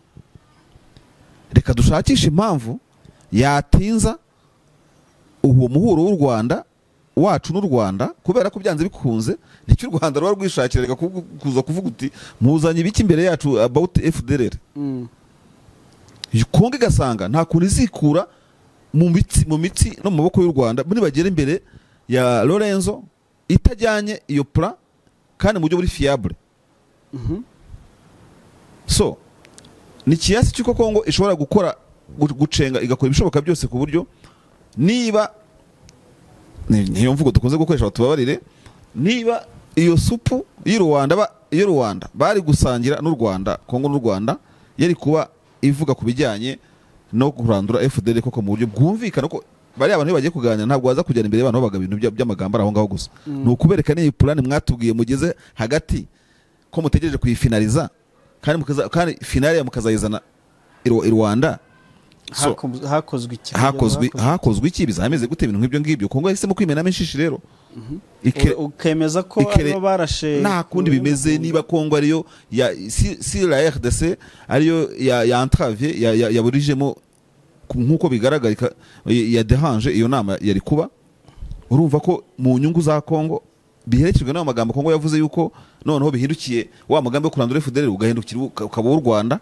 Reka dushakisha impamvu yatinza uwo muhuro w'u Rwanda wacu n'u Rwanda, kubera ko byanze bikunze nicyo u Rwanda rwa rwishakira reka kuza kuvuga uti muzanye ibiki imbere yacu about F D L R. mm. Kongo igasanga nta kuntu izikura mu mitsi mu mitsi no mu maboko y'u Rwanda muri bagera imbere ya Lorenzo itajyanye iyo plan kandi mu buryo buri fiable. Mhm. So ni kiasi cyuko Kongo ishobora gukora gucenga igakora ibishoboka byose ku buryo niba niyo mvugo dukunze gukoresha batubabarire, niba iyo supu y'u Rwanda ba iyo Rwanda bari gusangira n'u Rwanda, Kongo n'u Rwanda yari kuba ivuga ku bijyanye no kurandura F D L koko mu buryo bwumvikana ko bari abantu bagiye kuganira ntabwo baza kujyana imbere y'abantu babaga ibintu by'amagambo aho ngaho gusa. Mm. Ni ukubereka ni plan mwatubwiye mugeze hagati ko mutegereje kuyifinaliza kandi mukaza kandi finale ya mukazayizana i Rwanda. So, hakozwe iki hakozwe hakozwe iki bizameze gute ibintu nk'ibyo ngibyo Kongo yahisemo kwimena menshi rero. Mhm. Mm ukemeza ko abo barashe nta kundi bimeze niba Kongo ariyo ya si, si la R D C ariyo ya ya entrave ya ya, ya burijemo nkuko bigaragara ya derange iyo nama yari kuba. Urumva ko mu nyungu za Kongo biherekejwe n'ayo magambo Kongo yavuze yuko noneho bihindukiye wa magambo yo kurandura F D L ugahindukira ukaba u Rwanda.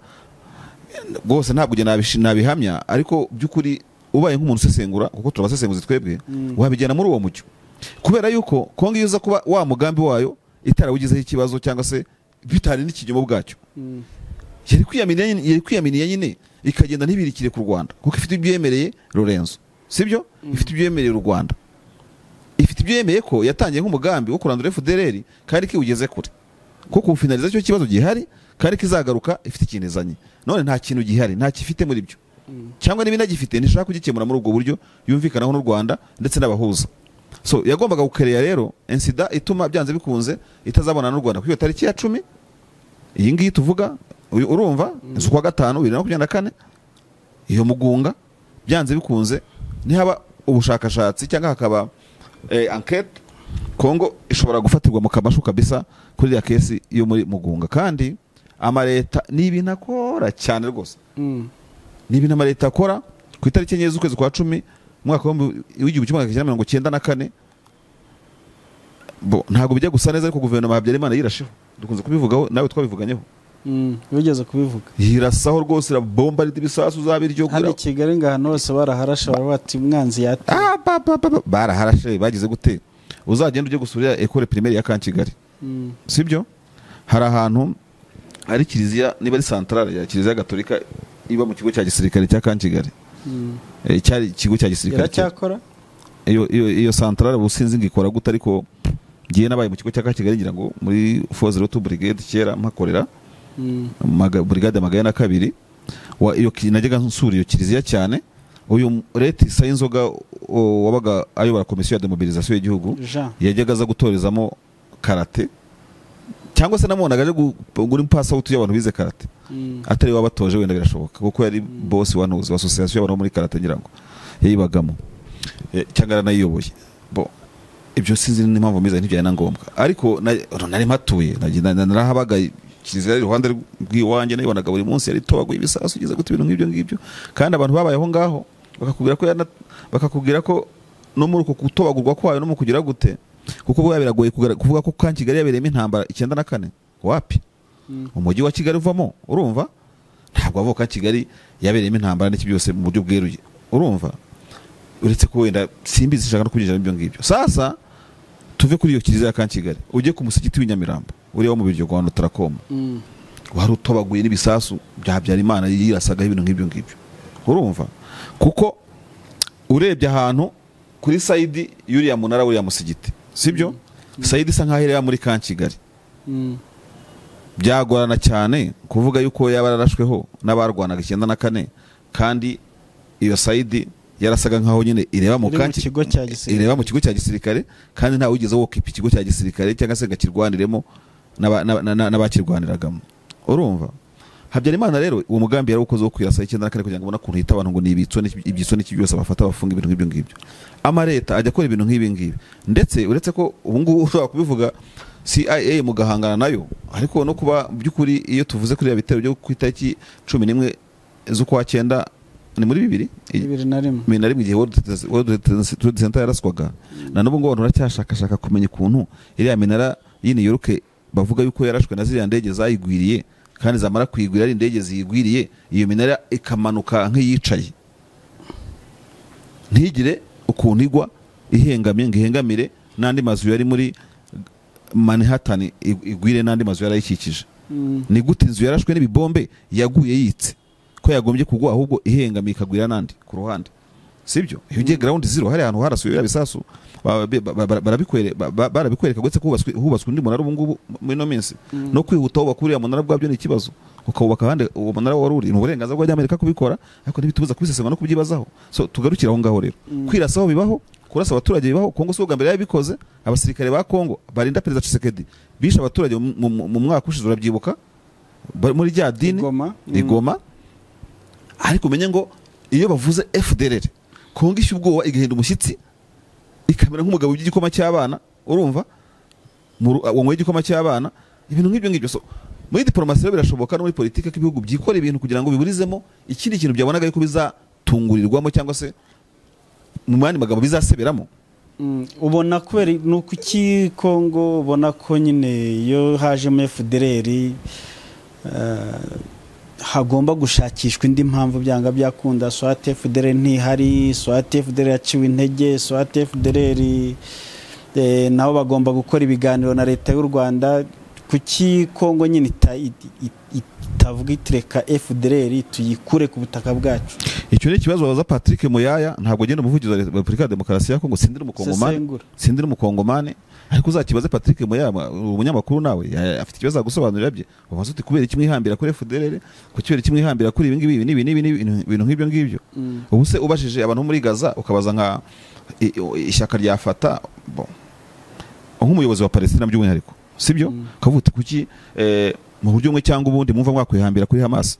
Bwose ntabwo je nabihamya ariko byukuri ubaye nk'umuntu usesengura kuko turabasesenguzi twebwe. Mm. Wabijyana muri uwo mucyo kubera yuko Kongo yuza kuba wa mugambi wayo itarawugizeho ikibazo cyangwa se bitari n'ikinyoma bwacyo. Mm. Yari kwiyaminiya yari kwiyaminiya nyine ikagenda ntibirikire ku Rwanda kuko ifite ibyemereye Lorenzo, sibyo? Mm. Ifite ibyemereye u Rwanda, ifite ibyemeye ko yatangiye nk'umugambi wo kurandura F D L kandi kiwugeze kure ko kufinaliza cyo kibazo gihari kandi kizagaruka ifite ikinezanye. None nta kintu gihari nta kifite muri byo. Mm. Cyangwa niba nagifite nishaka kugikemura muri ubwo buryo yumvikanaho n'u Rwanda ndetse n'abahuza. So yagombaga gukereya rero insida ituma byanze bikunze itazabona n'u Rwanda kwiyo tariki ya cumi iyi ngiyi tuvuga urumva. Mm. Z'ukwa gatanu bibiri na makumyabiri na kane iyo mugunga byanze bikunze ntihaba ubushakashatsi cyangwa hakaba eh, enquête Kongo ishobora gufatirwa mu kamashu kabisa kuri ya kesi yo muri mugunga kandi amareta ni ibintu akora cyane rwose. Mm. Ni ibintu amareta akora ku itariki enye z'ukwezi kwa cumi mwaka w'igihumbi kimwe magana cyenda mirongo cyenda na kane. Bo ntago bijya gusa neza ariko guverinoma ya Habyarimana yirasheho dukunze kubivugaho nawe twabivuganyeho. Mm. Bigeze kubivuga yirasaho rwose ra bomba ritibisasu zabiryo gura hano Kigali ngahano hose baraharasha bati umwanzi yati ah ba ba ba baraharashe bagize gute uzagenda uje gusurira école primaire ya Kankigali. Mm. Sibyo hari ahantu ari kiliziya niba ari centrale ya kiliziya gatolika iba mu kigo cya gisirikare cya Kankigali. Mm. E, cyari ikigo cya gisirikare cyakora iyo iyo iyo centrale businzi ngikora gute ariko giye nabaye mu kigo cya Kankigali ngira ngo muri Force Route Brigade kera mpakorera. Mm. Maga brigade magana na kabiri wa iyo kinajyaga nsuri iyo kiliziya cyane uyu Leti Sayinzoga wabaga ayobora komisiyo ya demobilisation y'igihugu yajyaga za gutorezamo karate cyangwa se namonaga aje gura impasa utu y'abantu bize karate. Mm. Atari wabatoje wenda birashoboka kuko yari mm. boss wa nuzi association y'abantu muri karate ngira ngo yayibagamo e, cyangwa nayiyoboye. Bo ibyo sinzi n'impamvu miza ntibyaye na ngombwa ariko nari matuye narahabaga kiliziya iruhande rw'iwanjye nayibonaga buri munsi yari tobaguye ibisasu ugeze gute ibintu nk'ibyo ngibyo kandi abantu babayeho ngaho bakakubwira ko yana bakakubwira ko no muri uko kutobagurwa kwayo no mu kugira gute kuko bwa biragoye kuvuga ko Kankigali yabereyemo intambara icyenda na kane wapi. Mm. Umujyi wa Kigali uvamo urumva ntabwo avoka Kigali yabereyemo intambara n'iki byose mu buryo bweruye urumva uretse ko wenda simbizi shaka no kujija ibyo ngibyo. Sasa tuve kuri iyo kiliziya ya Kankigali ujye ku musigiti w'Inyamirambo uriho mu biryo Rwanda Tarakoma. Mm. Wari utobaguye n'ibisasu bya Habyarimana yirasaga ibintu nk'ibyo ngibyo urumva kuko urebye ahantu kuri side yuriya munara uriya musigiti sibyo. Mm. Side isa nkaho iri muri Kankigali. Mm. Byagorana cyane kuvuga yuko yabararashweho n'abarwanaga icyenda na kane kandi iyo side yarasaga nkaho nyine ireba mu kigo cya gisirikare ireba mu kigo cya gisirikare kandi nta wigeze wo kipa ikigo cya gisirikare cyangwa se gakirwaniremo n'abakirwaniragamo urumva. Habyarimana rero uwo mugambi yari ukoze wo kwirasa icyenda na kane kugira ngo ubona kuntu hita abantu ngo ni ibitso n'ibyiso n'iki byose bafata bafunga ibintu nk'ibyo ngibyo. Amareta ajya akora ibintu nk'ibi ngibi ndetse uretse ko ubu ngubu ushobora kubivuga C I A mugahangana nayo ariko no kuba by'ukuri iyo tuvuze kuri ya bitero byo ku itariki cumi n'imwe z'ukwa cyenda ni muri bibiri bibiri na rimwe bibiri na rimwe igihe World Trade Center yaraswaga. Mm. Na n'ubu ngo abantu baracyashakashaka kumenya ukuntu iriya minara y'I New York bavuga yuko yarashwe na ziriya ndege zayigwiriye kandi zamara kwigwira ari indege ziyigwiriye iyo minara ikamanuka nk'iyicaye. ntigire ukuntu igwa ihengamye ngo ihengamire n'andi mazu yari muri Manhattan igwire n'andi mazu yarayikikije. mm. Ni gute inzu yarashwe n'ibibombe yaguye yitse ko yagombye kugwa ahubwo ihengamiye ikagwira n'andi ku ruhande, sibyo? Iyo ugiye ground zero hari ahantu harasuye bisasu barabikwereka barabikwereka gutse kubatswe hubatswe undi munara ubu ngubu muri no minsi. mm. No kwihutaho bakuriya munara bwabyo ni ikibazo, ukabubaka kandi uwo munara wari uri n'uburenganzira bw'Amerika kubikora, ariko ntibitubuza kubisesengura no kubyibazaho. So tugarukira aho ngaho rero. mm. Kwirasaho bibaho, kurasa abaturage bibaho. Kongo si ubwa mbere yabikoze. Abasirikare ba Kongo barinda Perezida Tshisekedi bisha abaturage mu mwaka ushize, urabyibuka, muri rya dini Igoma. mm. Ariko umenye ngo iyo bavuze F D L R Kongo ishya ubwoba igahenda umushyitsi ikamera nk'umugabo w'igikoma cy'abana, urumva, uwo mwe igikoma cy'abana, ibintu nk'ibyo ngibyo. So muri diplomasi rero birashoboka, no muri politike k'ibihugu byikora ibintu kugira ngo biburizemo ikindi kintu byabonaga yuko bizatungurirwamo cyangwa se mu mandi magambo bizaseberamo. mm. Ubona kubera nuko iki Kongo ubona ko nyine iyo haje mu F D L R uh, hagomba gushakishwa indi mpamvu byanga byakunda. Swat F D L R ntihari, Swat F D L R yaciwe intege, Swat F D L R eh, nabo bagomba gukora ibiganiro na leta y'u Rwanda. Kuki Kongo nyine itavuga itireka F D L R tuyikure ku butaka bwacu? Icyo ni ikibazo babaza Patrick Muyaya, ntabwo agenda umuvugizi wa Repubulika ya Demokarasi ya Kongo, sindira umukongomani sindira umukongomani ariko uzakibaze Patrick Muyaya, umunyamakuru nawe afite ikibazo gusobanurira bye. Bavuze uti kubera kimwe ihambira kuri F D L R, ku kibera kimwe ihambira kuri ibi ngibi nibi nibi ibintu nk'ibyo ngibyo. mm. Ubu se ubashije abantu muri Gaza ukabaza nka ishyaka rya Fatah, bon, nk'umuyobozi wa Palestina by'umwihariko, sibyo? mm. Kavuga kuki eh, mu buryo umwe cyangwa ubundi mumva mwakwihambira kuri Hamas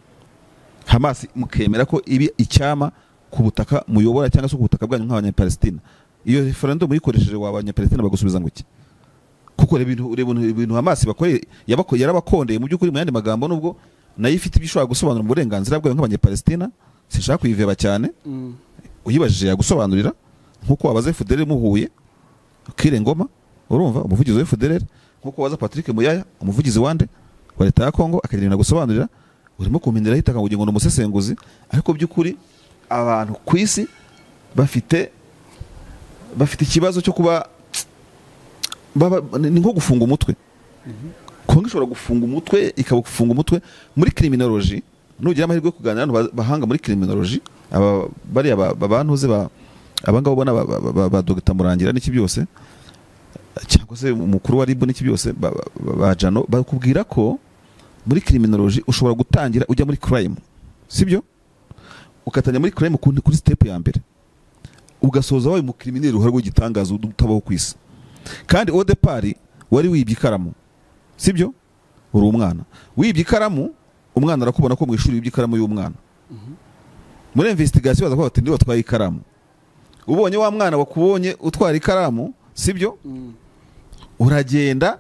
Hamas mukemera ko ibi icyama ku butaka muyobora cyangwa se ku butaka bwanyu nk'abanyapalestina. Iyo referendum yikoresheje w'abanyapalestina bagusubiza ngo iki? Kuko ibintu ibintu Hamas bakoreye yabakoye yarabakondeye mu by'ukuri. Mu yandi magambo, nubwo nayo ifite ibishobora gusobanura mu burenganzira bwayo nk'abanyapalestina, sishaka kuyiveba cyane. mm. Uyibajije yagusobanurira nkuko wabaza F D L R muhuye Kire Ngoma, urumva, umuvugizi wa F D L R, nkuko wabaza Patrick Muyaya, umuvugizi wande wa leta ya Kongo, akagenda gusobanurira. Urimo kumindira hitaka ngo ngo umusesenguzi, ariko by'ukuri abantu ku isi bafite bafite ikibazo cyo kuba ni nko gufunga umutwe. Kongo ishobora gufunga umutwe, ikaba gufunga umutwe muri criminology. Nugira amahirwe yo kuganira n'abantu bahanga muri criminology, aba bari abantuze ba abangabo bona ba Dr Murangira n'iki byose, cyangwa se umukuru wa Ribu n'iki byose ba Jano, bakubwira ko muri criminology ushobora gutangira ujya muri crime, sibyo? Ukatanya muri crime kuri step ya mbere, ugasoza wawe mu criminel uharwo gitangazo utabaho kwisi. Kandi au départ wari wibye ikaramu, sibyo? Uri umwana wibye ikaramu, umwana arakubona ko mu ishuri wibye ikaramu y'umwana. Muri investigation baza ko bati ndi watwaye ikaramu. Ubonye wa mwana wakubonye utwara ikaramu, sibyo? Uragenda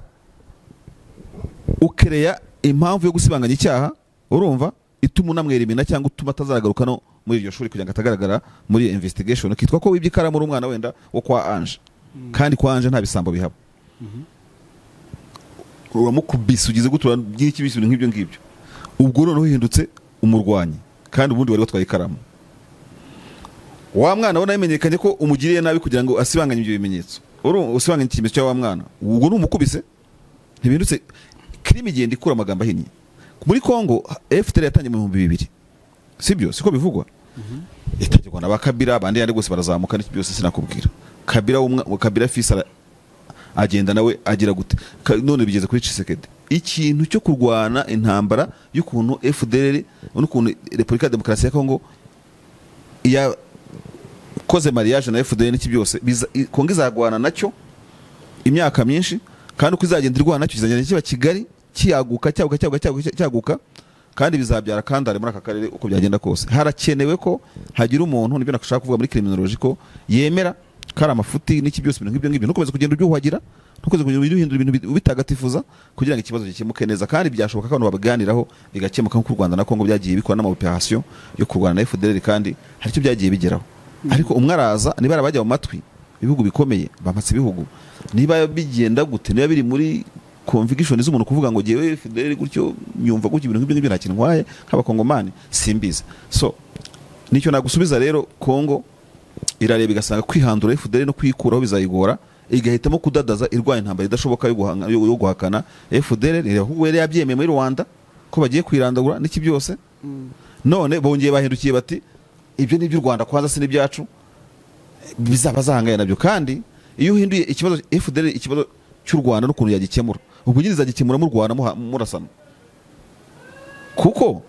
ukereya impamvu yo gusibanganya icyaha, urumva, ituma unamwerimina cyangwa utuma atazaragaruka no muri iryo shuri kugira ngo atagaragara muri investigation. Kitwa ko wibye ikaramu uri umwana wenda wo kwa Ange. mm. Kandi kwa Ange nta bisambo bihaba. mm -hmm. Uramukubise ugize gutura by'iki bisubira nk'ibyo ngibyo, ubwo noneho uhindutse umurwanyi, kandi ubundi wari watwaye ikaramu. Wa mwana wona yamenyekanye ko umugiriye nabi kugira ngo asibanganye ibyo bimenyetso, uru usibanganye ikimenyetso cya wa mwana, ubwo numukubise ntibindutse. Crime igenda ikura amagambo ahinnye. Muri Kongo F D L R yatanye mu bihumbi bibiri, sibyo? Siko bivugwa. mhm Itajywa na bakabira abandi yandi gose barazamuka n'iki byose sinakubwira. Kabira umwe Kabira Fisa agenda nawe agira gute, none bigeze kuri Tshisekedi. Ikintu cyo kurwana intambara y'ukuntu F D L R n'ukuntu Repubulika ya Demokarasi ya Kongo ya koze mariage na F D L R n'iki byose Kongo izagwana nacyo imyaka myinshi, kandi uko izagenda irwana nacyo kizagenda kiba Kigali kiyaguka cyaguka cyaguka cyaguka, kandi bizabyara kandare muri aka karere uko byagenda kose. Harakenewe ko hagira umuntu, nibyo nakashaka kuvuga muri criminology, ko yemera kara amafuti n'iki byose ibintu nk'ibyo ngibyo, nukomeza kugenda ubyuhagira, nukomeza kugenda uhinduye ibintu ubitagatifuza kugira ngo ikibazo gikemuke neza. Kandi byashoboka ko abantu babaganiraho bigakemuka, nko u Rwanda na Kongo byagiye bikora n'ama operation yo kurwana na F D L R, kandi hari icyo byagiye bigeraho. Ariko umwe araza, niba arabajya mu matwi ibihugu bikomeye bamatse ibihugu, niba bigenda gute, niba biri muri conviction z'umuntu kuvuga ngo jewe F D L R gutyo nyumva gutyo ibintu nk'ibyo ngibyo nta kintu nkwaye nk'abakongomani simbiza. So nicyo nagusubiza rero, Kongo irareba igasanga kwihandura F D L no kwikuraho bizayigora, igahitamo kudadaza irwanya intambara idashoboka yo guhanga yo guhakana F D L. Ahubwo yari yabyemeye muri Rwanda ko bagiye kwirandagura n'iki byose. mm. None bongeye bahindukiye bati ibyo ni by'u Rwanda kwanza si n'ibyacu, bizaba zahanganye nabyo. Kandi iyo uhinduye ikibazo F D L ikibazo cy'u Rwanda n'ukuntu yagikemura, ubwo nyine izagikemura mu Rwanda murasana. Kuko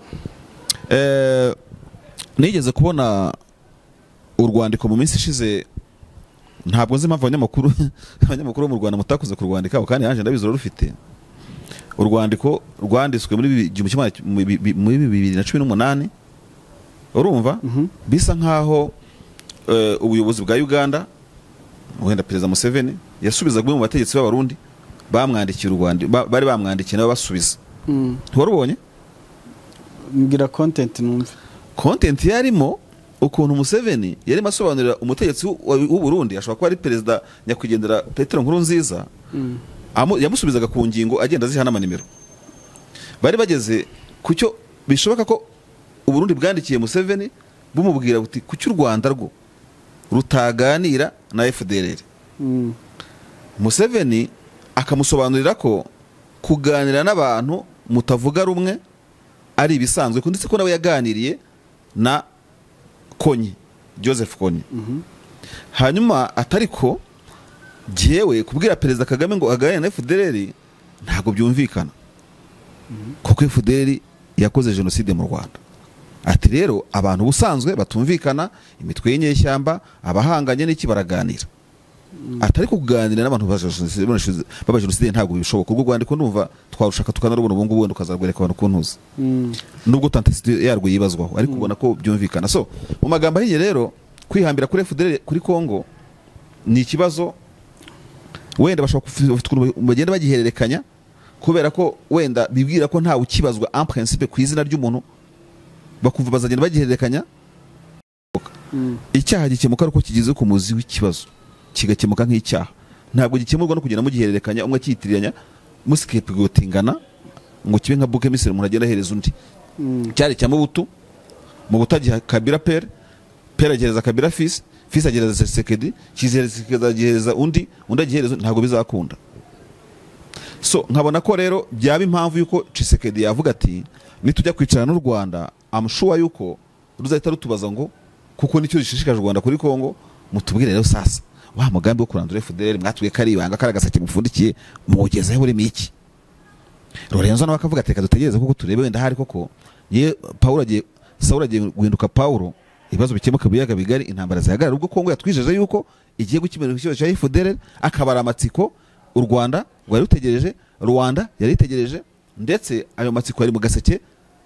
eh nigeze kubona urwandiko mu minsi ishize, ntabwo nzi impamvu abanyamakuru abanyamakuru mu Rwanda mutakuze kurwandika, kandi yanje ndabizora rufite urwandiko rwanditswe muri muri bibiri na cumi n'umunani. Urumva bisa nkaho ubuyobozi bwa Uganda, wenda Perezida Museveni yasubizaga mu bategetsi b'abarundi bamwandikiye urwandiko, bari bamwandikiye nabo basubiza. Warubonye? Ngira content numve. Content yarimo ukuntu Museveni yari masobanurira umutegetsi w'u Burundi, ashobora kuba ari Perezida nyakwigendera Petero Nkurunziza, mm. yamusubizaga ku ngingo agenda zihana amanimero. Bari bageze kucyo bishoboka ko u Burundi bwandikiye Museveni bumubwira buti kucyo u Rwanda rwo rutaganira na F D L. mm. Museveni akamusobanurira ko kuganira n'abantu mutavuga rumwe ari ibisanzwe, ndetse ko nawe yaganiriye na Konyi, Joseph Konyi. mm -hmm. Hanyuma atariko jewe kubwira Perezida Kagame ngo aganire na F D L ntago byumvikana. mm -hmm. Kuko F D L yakoze genocide mu Rwanda. Ati rero abantu busanzwe batumvikana, imitwe y'inyeshyamba abahanganye n'iki baraganira. mm. Atari ko kuganira n'abantu baba genocide ntago bishoboka. Ubwo Rwandiko ndumva twarushaka tukanarubona ubungu bundi ukazarwereka abantu kuntuza. mm. Nubwo tantesite yarwo yibazwaho ariko ubona mm. ko byumvikana. So mu magambo ahiye rero kwihambira kuri F D L kuri Kongo ni ikibazo wenda bashaka bagenda bagihererekanya, kubera ko wenda bibwira ko nta ukibazwa en principe ku izina ry'umuntu, bakumva bazagenda bagihererekanya. mm. Icyaha gikemuka uko kigize ku muzi w'ikibazo kigakemuka nk'icyaha, ntabwo gikemurwa no kugenda mugihererekanya umwe akitiranya musikepigotingana ngo kibe nka buke misiri umuntu agenda ahereza undi. mm. Cyari cya Mobutu, Mobutu agiha Kabila pere, pere agereza Kabila fils, fils agereza Tshisekedi, Tshisekedi agereza undi, undi agereza, ntabwo bizakunda. So nkabona ko rero byaba impamvu yuko Tshisekedi yavuga ati nitujya kwicarana n'u Rwanda amushuwa yuko ruzahita rutubaza ngo kuko nicyo gishishikaje u Rwanda kuri Kongo, mutubwire rero sasa wa mugambi wo kurandura F D L mwatubwiye kari ibanga karagasake mufundikiye mugezeho uri miki. Lorenzo nawe akavuga ati dutegereze kuko turebe wenda hari koko ye Paulo agiye Saul agiye guhinduka Paulo, ibibazo bikemuka biyaga bigari, intambara zahagarara. Ubwo Kongo yatwijeje yuko igiye gukimira ikibazo cya F D L, akabara amatsiko u Rwanda rwari rutegereje, Rwanda yari itegereje, ndetse ayo matsiko yari mu gaseke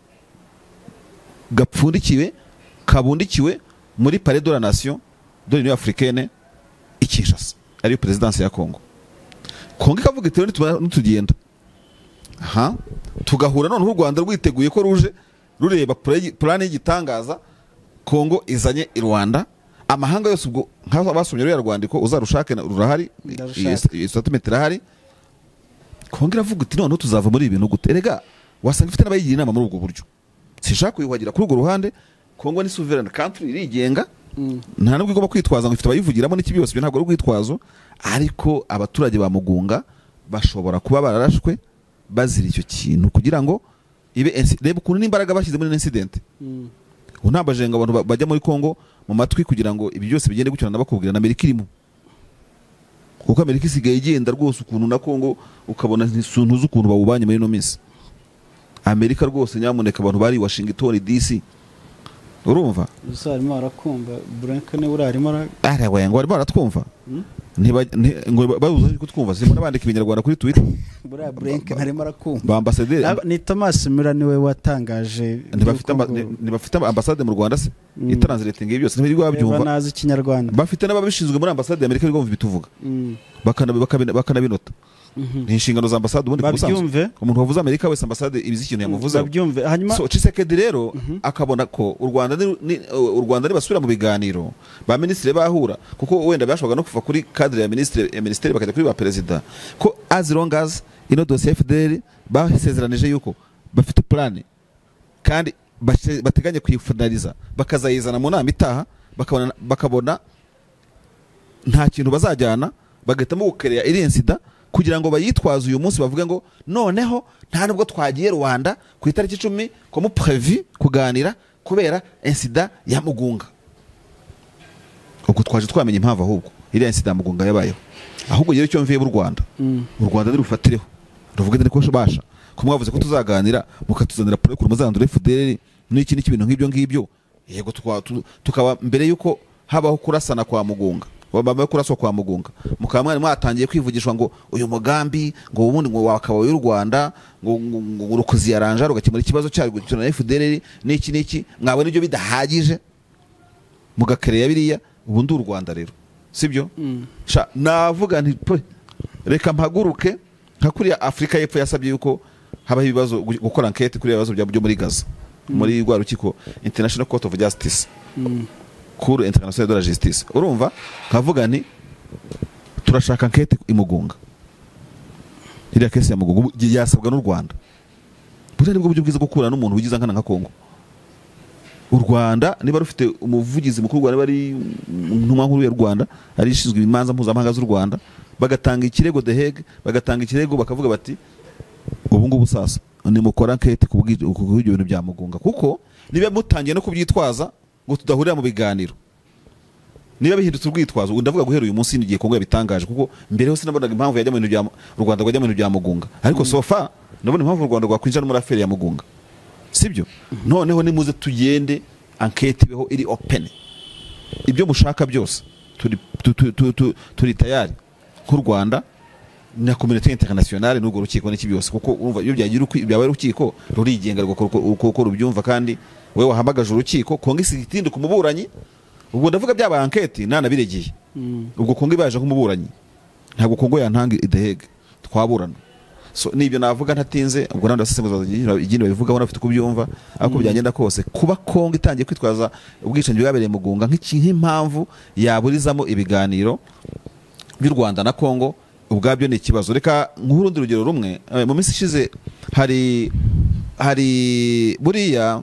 gapfundikiwe kabundikiwe muri Palais de la Nation de l'Union Africaine i Kinshasa, ari presidence ya Kongo. Kongo ikavuga iti nitugenda aha tugahura none u Rwanda rwiteguye ko ruje rureba plan y'igitangaza Kongo izanye i Rwanda, amahanga yose ubwo nkaho basomye rero Rwandiko uzarushake rurahari, statement irahari. Kongo iravuga iti none tuzava muri ibintu gute. Erega wasanga ifite n'abayigira inama muri ubwo buryo. Sishaka kuyuhagira kuri urwo ruhande. Kongo ni sovereign country irigenga, mm. nta nubwo igomba kwitwaza ngo ifite abayivugiramo n'iki byose, byo ntabwo ari kwitwazo. Ariko abaturage ba Mugunga bashobora kuba bararashwe bazira icyo kintu kugira ngo ibe reba ukuntu n'imbaraga bashyize muri incident. mm. Unambajenga abantu bajya muri Kongo mu matwi kugira ngo ibi byose bigende gucyana nabakubwira na Amerika irimo, kuko Amerika isigaye igenda rwose ukuntu na Kongo ukabona n'isuntu z'ukuntu bawubanye muri no minsi. Amerika rwose nyamuneka abantu bari Washington D C, urumva uzarimo arakumva Blinken urarimo ara ara we ngo arimo aratwumva ntiba ngo babuze kutwumva zimo nabandika ibinyarwanda kuri Twitter. Bura Blinken arimo arakumva. Ba ambassadeur ni Thomas Mura niwe watangaje ntibafite ntibafite ambassade mu Rwanda se mm. itranslating ibyo byose ntibiri babyumva banazi Kinyarwanda, bafite n'ababishinzwe muri ambassade ya Amerika bigomba bituvuga mm. bakana bakanabinota. ni inshingano za ambasade ubundi kubusanzwe umuntu wavuze Amerika wese ambasade ibizi ikintu yamuvuze babyumve. Hanyuma so Tshisekedi rero akabona ko u Rwanda ni u Rwanda ribasubira mu biganiro ba ministre bahura, kuko wenda bashobora no kuva kuri cadre ya ministre ya ministere bakajya kuri ba president, ko as long as ino dossier F D L basezeranije yuko bafite plan kandi bateganye kuyifinaliza bakazayizana mu nama itaha, bakabona bakabona nta kintu bazajyana bagahitamo gukereya iri insida kugira ngo bayitwaze uyu munsi bavuge ngo noneho nta nubwo twagiye Rwanda ku itariki icumi comme prévu kuganira kubera insida ya Mugunga. Ubwo twaje twamenye impamvu ahubwo iri insida ya Mugunga yabayeho. Ahubwo yero cyo mviye mu Rwanda. Mm. U Rwanda nirufatireho. Ruvuga ndiko basha. Ko mwavuze ko tuzaganira mukatuzanira pore ku muzandure F D L n'iki n'iki bintu nk'ibyo ngibyo. Yego tukaba mbere yuko habaho kurasana kwa Mugunga. Baba kuraswa kwa Mugunga. Mukaba mwari mwatangiye kwivugishwa ngo uyu mugambi ngo ubundi ngo wakaba y'u Rwanda ngo ngo rukuzi yaranja rugakemura ikibazo cyarwo cyo na F D L n'iki n'iki mwabona ibyo bidahagije mugakereya biriya ubundi u Rwanda rero sibyo. Mm. Sha navuga nti reka mpaguruke nka kuri Afrika y'Epfo yasabye yuko habaho ibibazo gukora enquête kuri ibibazo byo muri Gaza. Mm. Muri rwa rukiko International Court of Justice. Mm. Cour internationale de la justice. Urumva kavuga nti turashaka enquête imugunga. Iriya kesi ya Mugunga yasabwa n'u Rwanda. Buri nibwo buryo bwiza gukura n'umuntu wigiza nkana nka Kongo. U Rwanda niba rufite umuvugizi mukuru Rwanda bari ntumwa nkuru ya Rwanda ari ishizwe imanza mpuzamahanga z'u Rwanda bagatanga ikirego The Hague bagatanga ikirego bakavuga bati ubu ngubu sasa ni mukora enquête ku bw'ibyo bintu bya Mugunga kuko niba mutangiye no kubyitwaza ngo tudahurira mu biganiro niba bihindutse urwitwazo ndavuga guhera uyu munsi n'igiye Kongo yabitangaje kuko mbere hose nabonaga impamvu yajya mu bintu bya u Rwanda rwajya mu bintu bya Mugunga ariko mm. sofa nabona impamvu u Rwanda rwakwinjira muri affaire ya Mugunga sibyo. Mm. Noneho nimuze tugende enquête beho iri open ibyo mushaka byose turi turi tayari ku Rwanda na community internationale n'ubwo rukiko n'iki byose kuko urumva iyo byagira byawe rukiko rurigenga rwo rubyumva kandi wewe wahamagaje urukiko Kongo isitinde ku muburanyi ubwo ndavuga byaba enquête nana biregeye. Mm. Ubwo Kongo ibaje nk'umuburanyi ntabwo Kongo yantanga The Hague twaburana so nibyo navuga ntatinze ubwo nandi asesenguza igindi babivuga bona afite kubyumva ariko byagenda kose kuba Kongo itangiye kwitwaza ubwicanyi bwabereye Mugunga nk'impamvu yaburizamo ibiganiro by'u Rwanda na Kongo ubwabyo ni ikibazo. Reka nk'urundi rugero rumwe mu minsi ishize hari hari buriya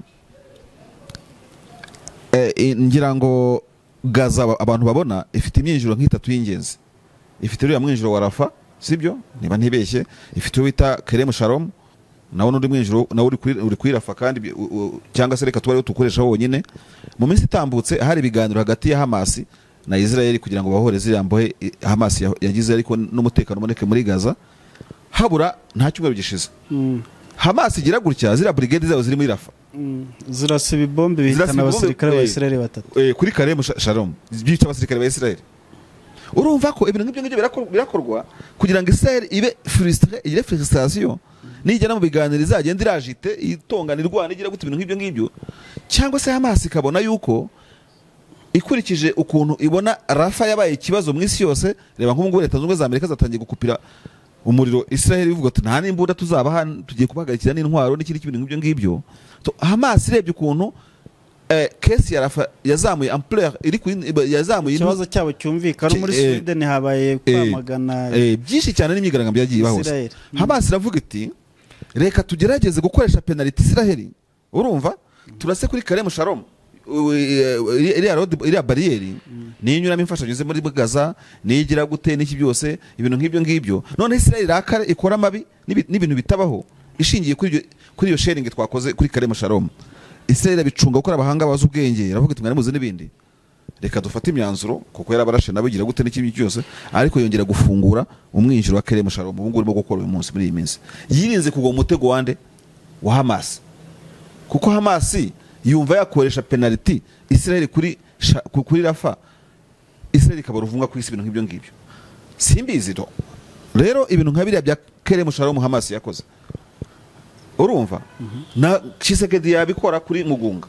eh, ngira ngo Gaza abantu babona ifite imyinjiro nk'itatu y'ingenzi. Ifite ruriya mwinjiro wa Rafa sibyo niba ntibeshye ifite wita Kerem Shalom nawo n'undi mwinjiro nawo uri kuri uri kuri Rafa kandi cyangwa se reka tubareho tukoresha wonyine. Mu minsi itambutse hari ibiganiro hagati ya Hamas na Israel kugira ngo bahore zirambohe Hamas yagize ariko n'umutekano moneke muri Gaza habura nta cyumweru gishize. Mm. Hamas igira gutya zira brigade zabo ziri muri Rafa. Mm. Zirasiba ibombe bitana abasirikare ba Israel batatu. Eh kuri Kerem Shalom byica abasirikare ba Israel. Urumva ko ibintu nk'ibyo ngibyo birakorwa kugira ngo Israel ibe frustré ire frustration nigera mu biganiro izagenda irajite itonganirwa nigira gute ibintu nk'ibyo ngibyo cyangwa se Hamas ikabona yuko ikurikije ukuntu ibona Rafa yabaye ikibazo mu isi yose. Reba nk'ubwo leta zunze za Amerika zatangiye gukupira umuriro Israel bivuga ati nta nimbuda tuzaba tugiye kubagarikira n'intwaro n'ikindi kintu nk'ibyo ngibyo. Hamas irebye ukuntu eh kesi ya Rafa yazamuye ampleur iri yazamuye ikibazo cyabo cyumvikana muri Sweden habaye kwamagana eh byinshi cyane n'imyigaragambyo yagiye bahose. Hamas iravuga iti reka tugerageze gukoresha penalty Israel. Urumva turase kuri Kerem Shalom iriya road iriya barriere ninyuramo imfashanyo ze muri Gaza nigira gute n'iki byose ibintu nk'ibyo ngibyo. None Israel rakare ikora mabi n'ibintu bitabaho ishingiye kuri kuri iyo sharing twakoze kuri Kerem Shalom. Israel bicunga gukora abahanga bazo ubwenge aravuga ati mwari muze n'ibindi reka dufate imyanzuro kuko yarabarashe nabigira gute n'ikindi cyose ariko yongera gufungura umwinjiro wa Kerem Shalom ubu ngurimo gukora uyu munsi muri iyi minsi yirinze kugwa mu mutego wande wa Hamas kuko Hamas yumva yakoresha penalty Israel kuri kuri Rafa Israel kabaruvunga ku isi ibintu nk'ibyo ngibyo simbizi do. Rero ibintu nk'abiriya bya Kerem Shalom Hamas yakoze urumva mm -hmm. na Tshisekedi yabikora kuri Mugunga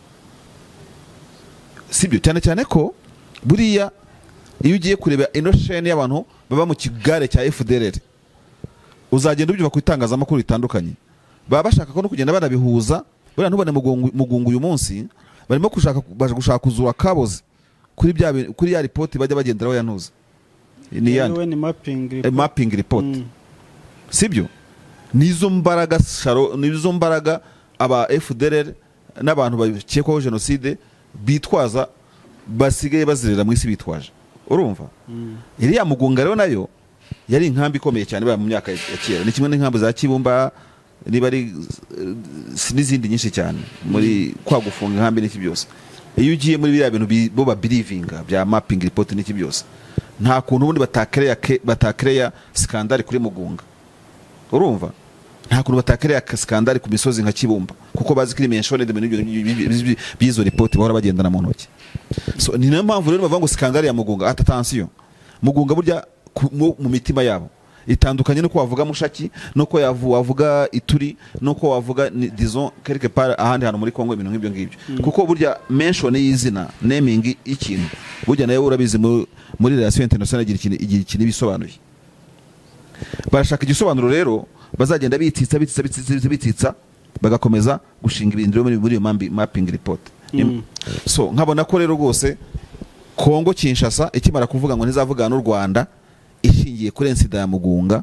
sibyo cyane cyane ko buriya iyo ugiye kureba innocent y'abantu baba mu kigare cya F D L uzagenda ubyuva ku itangazamakuru bitandukanye baba bashaka ko no kugenda banabihuza buriya ntubone Mugunga uyu munsi barimo gushaka baje gushaka kuzura kaboze kuri bya kuri ya report bajya bagenderaho yanuza ni yani mapping report, mapping report. Mm. Sibyo nizo mbaraga sharo nizo mbaraga aba F D L n'abantu bakekwaho genocide bitwaza basigaye bazirera mu isi bitwaje urumva iriya Mugunga rero nayo yari inkambi ikomeye cyane ba mu myaka ya kera ni kimwe n'inkambi za Kibumba niba ari n'izindi nyinshi cyane muri kwa gufunga inkambi n'iki byose iyo ugiye muri biriya bintu bo ba believinga bya mapping report n'iki byose nta kuntu ubundi batakereya batakereya skandale kuri Mugunga urumva nta kuntu batakereya skandale ku misozi nka Kibumba kuko bazi kiri mentioned mu bizo report bahora bagendana mu ntoki so ni nayo mpamvu rero bavuga ngo skandale ya Mugunga attention Mugunga burya mu mitima yabo itandukanye nuko wavuga Mushaki nuko yavu wavuga Ituri nuko wavuga disons quelque part ahandi hano muri Kongo ibintu nk'ibyo ngibyo mm. kuko burya mention y'izina naming ikintu burya nayo urabizi muri relation international igira ikintu igira ikintu bisobanuye barashaka igisobanuro rero bazagenda bititsa bititsa bititsa bititsa bagakomeza gushinga ibindiro muri muri mapping report mm. so nkabona ko rero rwose Kongo Kinshasa ikimara kuvuga ngo ntizavugana n'u Rwanda ishingiye kuri insida ya Mugunga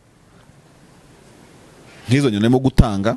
nkizo nyonemo gutanga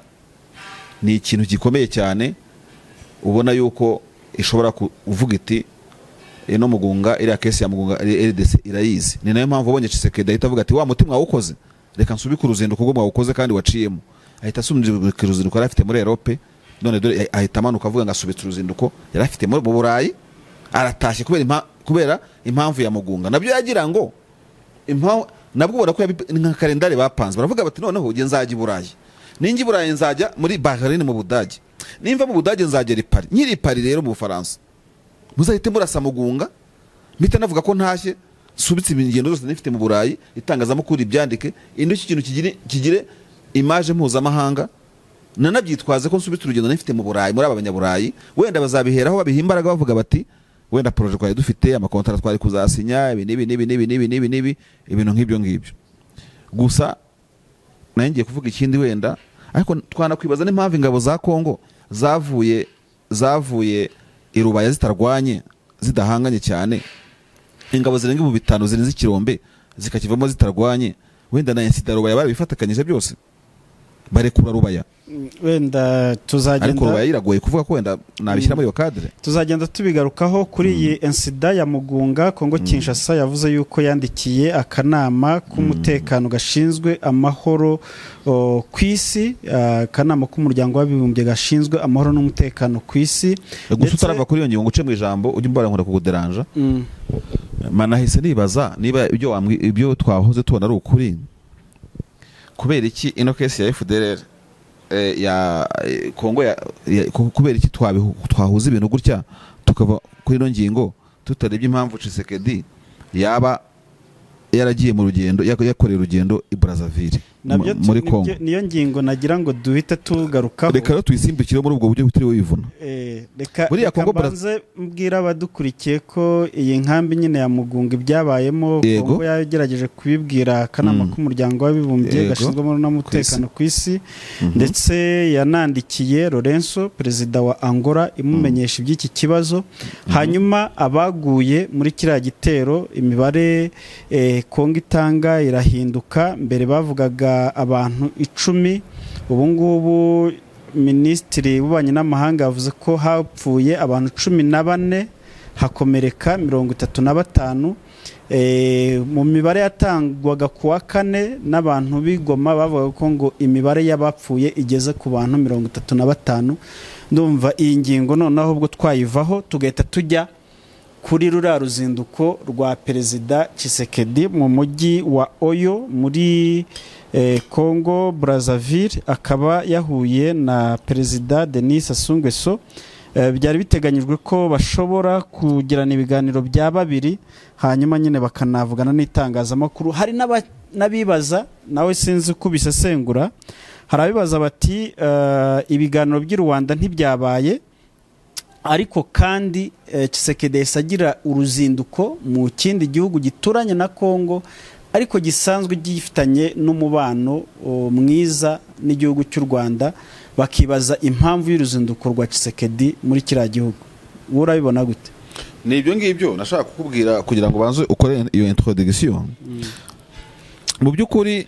ni ikintu gikomeye cyane ubona yuko ishobora kuvuga iti eno Mugunga iri akesi ya Mugunga R D C irayizi ni nayo mpamvu ubonye Tshisekedi ahita avuga ati wa mutima wawukoze reka nsubike uruzinduko rwo mwawukoze kandi waciyemo ahita asubika uruzinduko yari afite muri Europe none dore ahita amanuka avuga ngo asubitse uruzinduko yari afite mu Burayi aratashye kubera impa, kubera impamvu ya Mugunga nabyo yagira ngo impamvu nabwo ubona ko nka kalendari bapanze baravuga bati noneho ugiye nzajya i Burayi ningi Burayi nzajya muri Bahrain mu Budage nimva mu Budage nzajya i Paris nyiri Paris rero mu Bufaransa muzahite murasa Mugunga mpita navuga ko ntashye subitse ibingendo zose nifite mu Burayi itangazamakuru ibyandike indi kintu kigire kigire image mpuzamahanga nanabyitwaze ko nsubitse urugendo nifite mu Burayi muri abanyaburayi wenda bazabiheraho babihimbaraga bavuga bati wenda project twari dufite amakontra twari kuzasinya ibi nibi nibi nibi nibi nibi nibi ibintu nk'ibyo ngibyo gusa nangiye kuvuga ikindi wenda ariko twanakwibaza n'impamvu ingabo za Kongo zavuye zavuye irubaya zitarwanye zidahanganye cyane ingabo zirenga mu bitano zirenze ikirombe zikakivamo zitarwanye wenda na insida rubaya barabifatakanyije byose barekura rubaya wenda tuzagenda ariko rubaya iragoye kuvuga ko wenda nabishyira muri cadre tuzagenda tubigarukaho kuri iyi mm. insida ya Mugunga Kongo Kinshasa mm. yavuze yuko yandikiye akanama k'umutekano gashinzwe amahoro kwisi akanama k'umuryango w'abibumbye gashinzwe amahoro n'umutekano kwisi gusa utarava kuri iyo ngingo nguce mu ijambo ujye mbara nkora kuguderanja mm. manahise nibaza niba ibyo ibyo twahoze tubona ari ukuri kubera iki ino case ya F D L R eh, ya Kongo ya, ya kubera iki twahuza ibintu gutya tukava kuri ino ngingo tutarebye impamvu Tshisekedi yaba yaragiye mu rugendo yakoreye urugendo i Brazzaville muri Kongo niyo ngingo nagira ngo duhita tugarukaho reka rero tuyisimbukire muri ubwo buryo butiriwe yivuna eh reka muri Kongo banze mbwira abadukurikiye ko iyi nkambi nyine ya Mugunga ibyabayemo Kongo yagerageje kubibwira kanama mm. k'umuryango w'abibumbye gashinzwe mu n'umutekano kwisi mm -hmm. ndetse yanandikiye Lorenzo perezida wa Angola imumenyesha mm. iby'iki kibazo mm -hmm. hanyuma abaguye muri kiriya gitero imibare eh, Kongo itanga irahinduka mbere bavugaga abantu icumi ubu ngubu Minisitiri w'ububanyi n'amahanga yavuze ko hapfuye abantu cumi na bane hakomereka mirongo itatu na batanu e, mu mibare yatangwaga kuwa kane n'abantu b'Igoma bavuga ko ngo imibare y'abapfuye igeze ku bantu mirongo itatu na batanu ndumva iyi ngingo noneho ubwo twayivaho tugahita tujya kuri rura ruzinduko rwa perezida Tshisekedi mu mujyi wa Oyo muri eh, Congo Brazzaville akaba yahuye na perezida Denis Sassou Nguesso eh, byari biteganyijwe ko bashobora kugirana ibiganiro bya babiri hanyuma nyine bakanavugana n'itangazamakuru hari n'abibaza nawe sinzi ko bisesengura hari abibaza bati uh, ibiganiro by'u Rwanda ntibyabaye ariko kandi eh, Tshisekedi yasagira uruzinduko mu kindi gihugu gituranye na Kongo ariko gisanzwe gifitanye n'umubano mwiza n'igihugu cy'u Rwanda bakibaza impamvu y'uruzinduko rwa Tshisekedi muri kiriya gihugu urabibona gute ni ibyo ngibyo nashaka kukubwira kugira ngo banze ukore iyo introduction mm. mu byukuri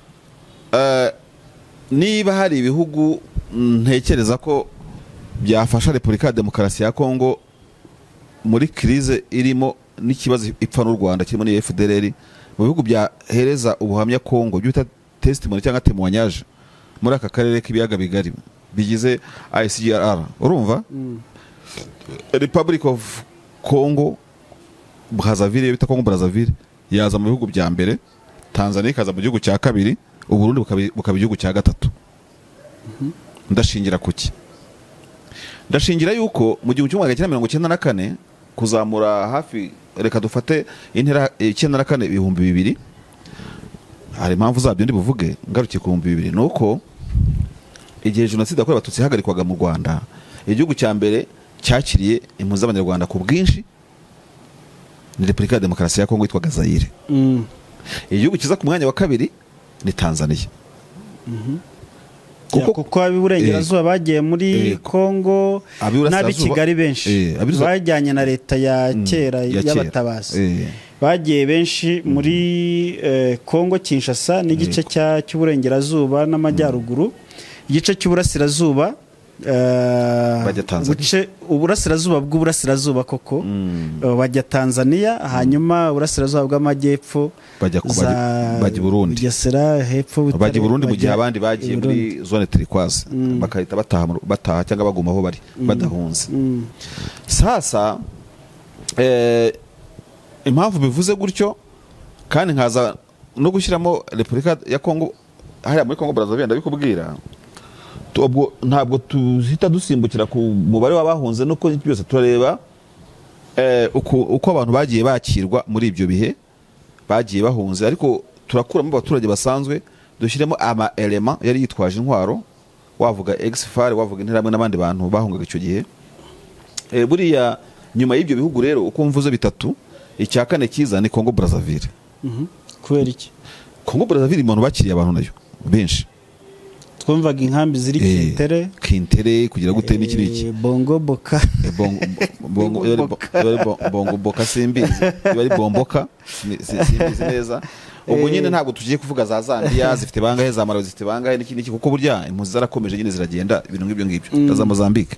uh, niba hari ibihugu ntekereza ko byafasha Repubulika ya Demokarasi ya Kongo muri crise irimo n'ikibazo ipfa n'u Rwanda kirimo ni F D L R mu bihugu byahereza ubuhamya Kongo byita testimony cyangwa témoignage muri aka karere k'ibiyaga bigari bigize I C G R R urumva mm. Republic of Congo Brazzaville bita Congo Brazzaville yaza mu bihugu bya mbere, Tanzania ikaza mu gihugu cya kabiri, u Burundi bukaba igihugu cya gatatu. mm-hmm. Ndashingira kuki? Ndashingira yuko mu gihugu cy'umwaka wa mirongo icyenda na kane kuzamura hafi reka dufate intera icyenda na kane ibihumbi bibiri, hari impamvu zabyo ndi buvuge ngarukiye ku bihumbi bibiri, nuko igihe jenoside yakorewe abatutsi ihagarikwaga mu Rwanda, igihugu cya mbere cyakiriye impunzi z'abanyarwanda ku bwinshi ni Repubulika ya Demokarasi ya Kongo yitwaga Zaire. mm. Igihugu kiza ku mwanya wa kabiri ni Tanzania. mm-hmm. kuko kuko abiburengerazuba bagiye muri Kongo n'abi Kigali benshi bajyanye na leta ya kera y'abatabazi, bagiye benshi muri Kongo Kinshasa n'igice cy'uburengerazuba n'amajyaruguru, igice cy'uburasirazuba bajya Tanzania, uburasirazuba bw'uburasirazuba koko bajya Tanzania, hanyuma uburasirazuba bw'amajyepfo bajya bajya Burundi, Bugesera hepfo bajya Burundi, mu gihe abandi bagiye muri zone turquoise bakahita bataha bataha cyangwa baguma aho bari badahunze. Sasa eh impamvu bivuze gutyo kandi nkaza no gushyiramo Repubulika ya Kongo hariya muri Kongo Brazzaville ndabikubwira, ubwo ntabwo tuzita dusimbukira ku mubare w'abahunze nuko byose turareba eh uko uko abantu bagiye bakirwa muri ibyo bihe bagiye bahunze, ariko turakuramo abaturage basanzwe dushyiremo ama element yari yitwaje intwaro, wavuga ex-far wavuga interamwe n'abandi bantu bahungaga icyo gihe. eh buriya nyuma y'ibyo bihugu rero uko mvuze bitatu, icya kane kiza ni Congo Brazzaville. mhm kubera iki? Congo Brazzaville umuntu bakiriye abantu nayo benshi, twumvaga inkambi ziri Kintere Kintere kugira gute n'iki n'iki Bongo Boka bongo bongo bongo Boka simbizi bari bomboka simbizi neza. Ubwo nyine ntabwo tugiye kuvuga za Zambia zifite bangahe, za Malawi zifite bangahe n'iki n'iki, kuko burya impunzi zarakomeje nyine ziragenda ibintu ngibyo ngibyo za Mozambique.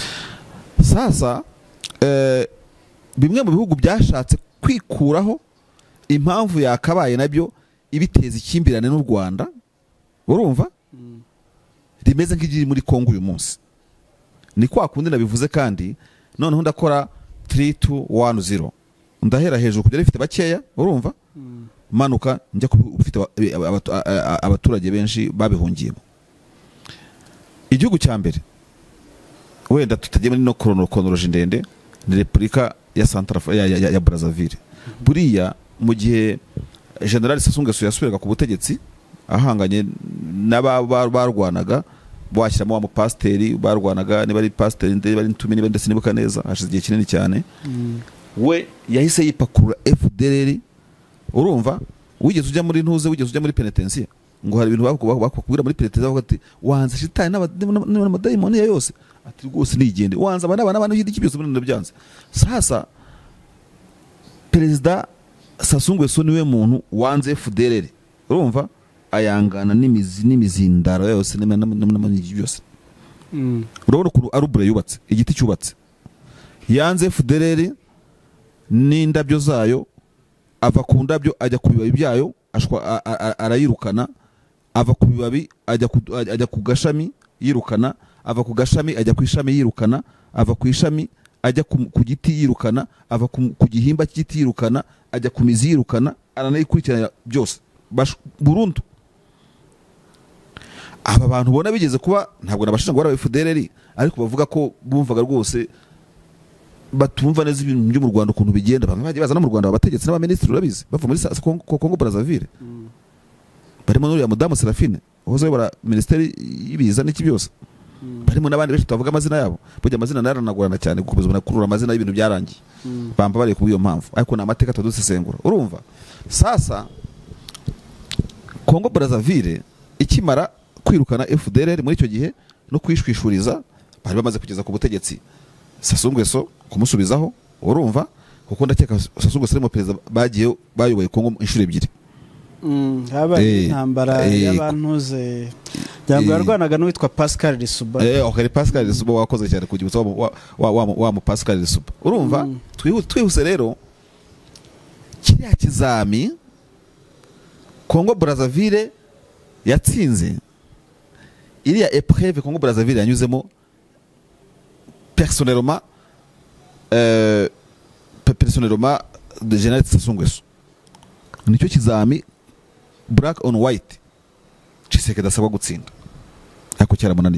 Sasa eh bimwe mu bihugu byashatse kwikuraho impamvu yakabaye nabyo ibiteza ikimbirane n'u Rwanda, urumva rimeze nk'igiri muri Kongo uyu munsi, ni kwa kundi nabivuze. Kandi noneho ndakora three two one zero, ndahera hejuru kugera ifite bakeya, urumva manuka njya ufite abaturage benshi babihungiyemo. Igihugu cya mbere wenda tutagiye muri no chronology ndende ni Repubulika ya Central ya, ya, ya Brazzaville. Buriya mu gihe General Sassou Nguesso yasubiraga ku butegetsi ahanganye n'abarwanaga washyiramo wa mupasteri barwanaga, niba ari pasiteri ndetse bari ntumi niba ndetse nibuka neza, hashize igihe kinini cyane. mm. we yahise yipakurura F D L R, urumva wigeze ujya muri ntuze, wigeze ujya muri penitensiya ngo hari ibintu bakubwira muri penitensiya bavuga ati wanze shitani n'amadayimoni yose, ati rwose nigende wanze abana abana abantu y'iki byose muri byanze. Sasa Perezida Sassou Nguesso niwe muntu wanze F D L R, urumva ayangana n'imizi n'imizindaro yose n'amanigi byose. mm. urabona ko arubure yubatse igiti cyubatse, yanze F D L R n'indabyo zayo, ava ku ndabyo ajya ku bibabi byayo ashwa arayirukana, ava ku bibabi ajya ajya ku gashami yirukana, ava ku gashami ajya ku ishami yirukana, ava ku ishami ajya ku giti yirukana, ava ku gihimba cy'igiti yirukana, ajya ku mizi yirukana, aranayikurikirana byose burundu. Aba bantu bona bigeze kuba ntabwo nabashije ngo bara F D L R, ariko bavuga ko bumvaga rwose batumva neza ibintu byo mu Rwanda ukuntu bigenda. Bamwe bagiye baza no mu Rwanda abategetsi n'abaminisitiri urabizi bava muri Congo Brazzaville. mm. barimo n'uriya mudamu Serafine uhoze bara ministeri y'ibiza n'iki byose. mm. barimo n'abandi benshi tuvuga amazina yabo, burya amazina naranagorana cyane kuko ubuzima kurura amazina y'ibintu byarangiye. mm. bamba bari ku iyo mpamvu, ariko na amateka tudusesengura, urumva. Sasa Congo Brazzaville ikimara kwirukana F D L R muri icyo gihe no kwishwishuriza, bari bamaze kugeza ku butegetsi Sassou Nguesso kumusubizaho, urumva, kuko ndakeka Sassou Nguesso mu perezida bagiye bayoboye Kongo inshuro ebyiri. mm habaye intambara y'abantuze cyangwa yarwanaga n'uwitwa Pascal Lissouba. eh okay, Pascal Lissouba wakoze cyane kugibutsa wa wa wa mu Pascal Lissouba, urumva. mm. twihuse rero kiriya kizami Congo Brazzaville yatsinze, iriya épreuve Congo Brazzaville yanyuzemo personnellement euh, personnellement de General Sassou Nguesso, nicyo kizami black on white Tshisekedi asabwa gutsinda ariko cyaramunaniye.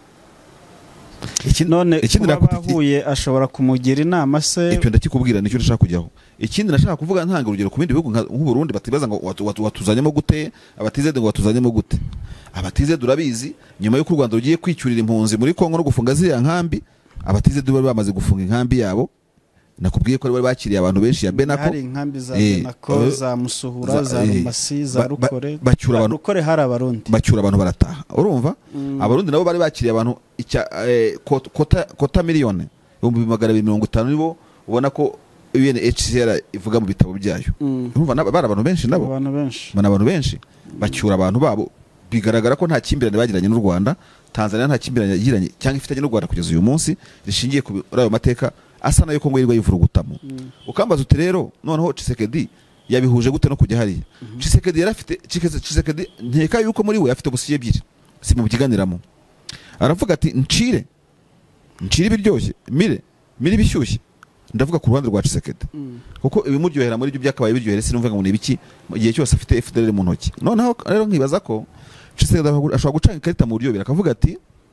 none kuba bahuye ashobora kumugira inama se? Icyo ndakikubwira nicyo ndashaka kujyaho. Ikindi nashaka kuvuga ntanga urugero ku bindi bihugu nk'u Burundi batibaza ngo watuzanyemo gute, abatizede ngo watuzanyemo gute. Abatizede urabizi nyuma y'uko u Rwanda rugiye kwicyurira impunzi muri Kongo no gufunga ziriya nkambi, abatizede bari bamaze gufunga inkambi yabo. Nakubwiye ko bari bakiriye abantu benshi ya Benako, hari inkambi za Benako, za Musuhura, za Rumasi, za Rukore. Bacyura abantu, Rukore hari abarundi, bacyura abantu barataha, urumva. Abarundi nabo bari bakiriye abantu kota kota miliyoni ibihumbi magana abiri mirongo itanu nibo ubona ko U N H C R ivuga mu bitabo byayo. Urumva bari abantu benshi nabo, abantu benshi, bana abantu benshi bacyura abantu babo. Bigaragara ko nta kimbirane bagiranye n'u Rwanda. Tanzania nta kimbirane yagiranye cyangwa ifitanye n'u Rwanda kugeza uyu munsi rishingiye kuri ayo mateka asa nayo Kongo yirwa yivurugutamo. Mm. Ukambaza uti rero noneho Tshisekedi yabihuje gute no kujya hariya? Mm. Tshisekedi yarafite Tshisekedi nkeka yuko muri we afite busiye ebyiri si mu byiganiramo. Aravuga ati ncire ncire ibiryoshye mire mire bishyushye. Ndavuga ku ruhande rwa Tshisekedi. Mm. Kuko ibimuryohera muri byo byakabaye biryohere sinumva ngo ni ibiki igihe cyose afite F D L mu ntoki. Noneho rero nkibaza ko Tshisekedi ashobora gucanga ikarita mu buryo birakavuga ati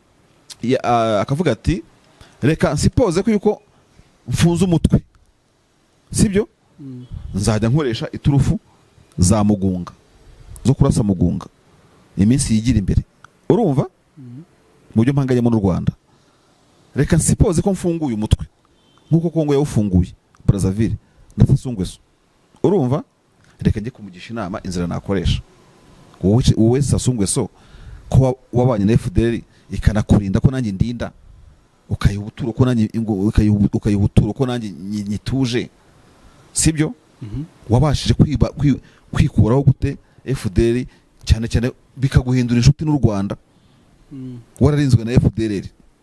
akavuga ati reka nsipoze ko yuko mfunze umutwe sibyo, mm. nzajya nkoresha iturufu za mugunga zo kurasa mugunga iminsi yigira imbere, urumva. Mm. Mu byo mpanganye mu Rwanda reka nsipoze ko mfunguye umutwe nkuko Kongo yawufunguye Brazzaville na Sassou Nguesso, urumva. Reka njye kumugisha inama inzira nakoresha. Wowe wowe Sassou Nguesso ko wabanye na F D L ikanakurinda ko nanjye ndinda, ukayihuturo ko nanjye ukayihuturo ko nanjye nyituje sibyo. Mm -hmm. Wabashije kwiba kwikuraho gute F D L cyane cyane bikaguhindura inshuti n'u Rwanda. Mm. Wararinzwe na F D L.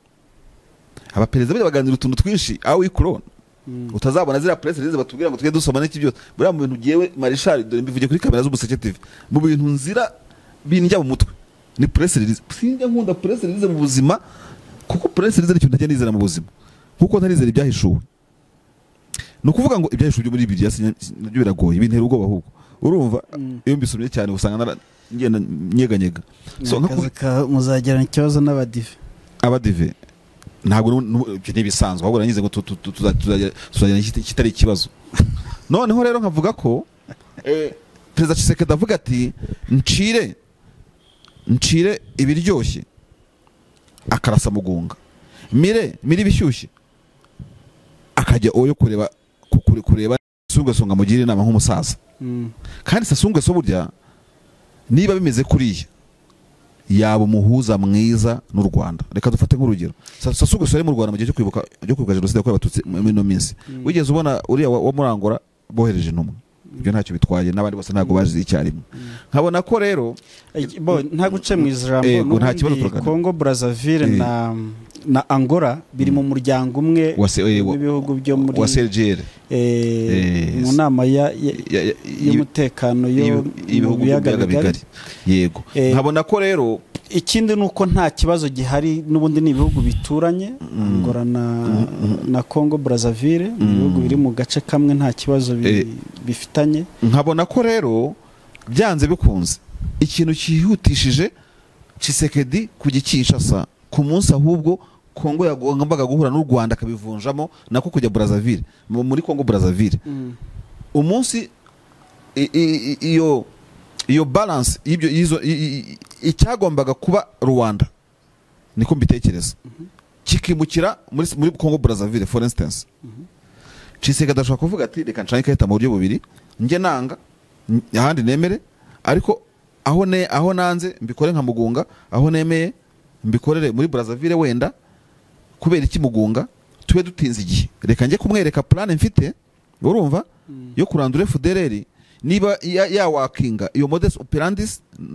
Aba perezida baganira utuntu twinshi aho ikorona. Mm. Utazabona zira press release batubwira ngo tujye dusoma n'iki byose. Buriya mu bintu giyewe Marshal dore mbivuge kuri kamera z'Umuseke T V. Mu bintu nzira binjya mu mutwe ni press release. Sinjya nkunda press release mu buzima kuko press release nicyo ntajya nizera mu buzima kuko ntarizera ibyahishuwe. No kuvuga ngo ibyahishuwe muri Bibiliya nabyo biragoye bintera ubwoba ahubwo, urumva. Mm. Iyo mbisomye cyane usanga ngenda nyeganyega. So nka muzagirana ikibazo n'abadive abadive ntabwo ntibisanzwe ahubwo nanyize ngo tuzajya kitari ikibazo. Noneho rero nkavuga ko eh Perezida Tshisekedi avuga ati ncire ncire ibiryoshye akarasa mugunga mire mire bishyushye akajya oyo kureba kukuri kureba Sassou Nguesso ngamugire inama nk'umusaza. Mm. Kandi Sassou Nguesso burya niba bimeze kuriya yaba umuhuza mwiza n'u Rwanda. Reka dufate nk'urugero Sassou Nguesso ari mu Rwanda mu gihe cyo kwibuka cyo kwibuka jenoside yakorewe abatutsi muri no minsi. Mm. Wigeze ubona uriya wa Murangora bohereje intumwa? Ibyo ntacyo bitwaye n'abandi bose ntago bazi icyarimwe. Nkabona ko rero bo nta guce mu Israel no Congo Brazzaville eh. na na Angola biri mu muryango umwe w'ibihugu byo muri wa Sergere eh mu nama ya y'umutekano yo ibihugu bigari. Yego. Nkabona ko rero ikindi nuko nta kibazo gihari n'ubundi ni ibihugu bituranye. Mm. Angola na mm. na Congo Brazzaville mm. ibihugu biri mu gace kamwe nta kibazo bi, e, bifitanye. Nkabona ko rero byanze bikunze ikintu cyihutishije Tshisekedi kugicisha sa ku munsi ahubwo Kongo yagombaga guhura n'u Rwanda kabivunjamo nako kujya Brazzaville muri Congo Brazzaville. Mm. Umunsi iyo iyo balance y'ibyo izo icyagombaga kuba Rwanda niko mbitekereza. Mm -hmm. Kikimukira muri muri Congo Brazzaville for instance. Mm -hmm. Tshisekedi ashaka kuvuga ati reka nshaka kahita mu buryo bubiri nge nanga ahandi nemere ariko aho ne aho nanze mbikore nka mugunga aho nemeye mbikorere muri Brazzaville wenda kubera iki mugunga tube dutinze igihe reka nge kumwereka plan mfite, urumva. Mm. Yo kurandura F D L niba ya, ya wakinga iyo modus operandi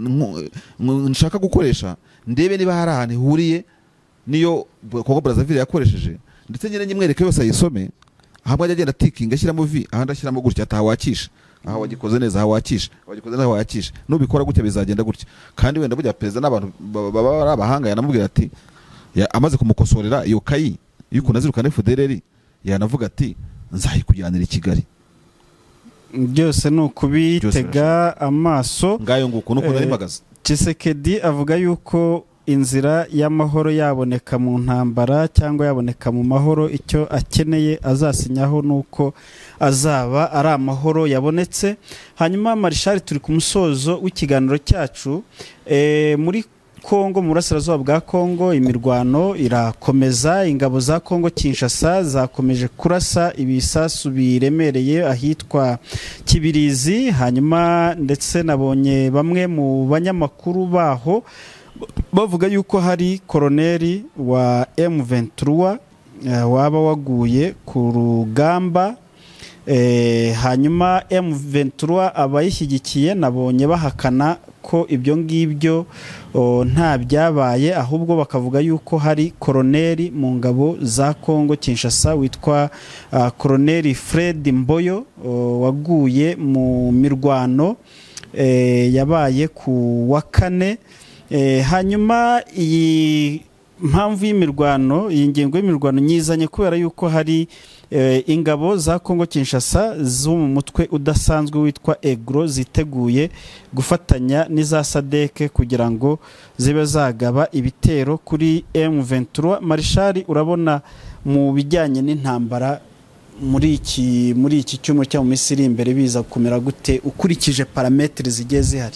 nshaka gukoresha ndebe niba hari ahantu ihuriye niyo Congo Brazzaville yakoresheje ndetse nyine nyimwereke yose ayisome ahabwa agenda tikinga ashyiramo vi ahandi ashyiramo gutya atawakisha aha wagikoze neza, aha wakishe, wagikoze neza, aha wakishe, nubikora gutya bizagenda gutya. Kandi wenda burya perezida n'abantu baba ari abahanga, yanamubwira ati amaze kumukosorera iyo kayi yuko nazirukana F D L R, yanavuga ati nzayikujyanira i Kigali. Byose ni ukubitega amaso ngayo nguko nuko nari mpagaze. Tshisekedi avuga yuko inzira y'amahoro yaboneka mu ntambara cyangwa yaboneka mu mahoro, icyo akeneye azasinyaho nuko azaba ari amahoro yabonetse. Hanyuma Marshal, turi ku musozo w'ikiganiro cyacu. E, muri Kongo, mu burasirazuba bwa Kongo, imirwano irakomeza. Ingabo za Kongo Kinshasa zakomeje kurasa ibisasu biremereye ahitwa Kibirizi. Hanyuma ndetse nabonye bamwe mu banyamakuru baho bavuga yuko hari koloneli wa M vingt-trois uh, waba waguye ku rugamba. E, hanyuma M vingt-trois abayishyigikiye nabonye bahakana ko ibyo ngibyo nta byabaye, ahubwo bakavuga yuko hari koloneli mu ngabo za Kongo Kinshasa witwa uh, koloneli Fred Mboyo uh, waguye mu mirwano e, yabaye ku wa kane. E, hanyuma iyi mpamvu y'imirwano, iyi ngingo y'imirwano nyizanye kubera yuko hari e, ingabo za Kongo Kinshasa zo mu mutwe udasanzwe witwa Egro ziteguye gufatanya n'iza Sadeke kugira ngo zibe zagaba ibitero kuri M vingt-trois. Marshal, urabona mu bijyanye n'intambara muri iki muri iki cyumwe cya mu Misiri imbere biza kumera gute ukurikije parametre zigiye zihari?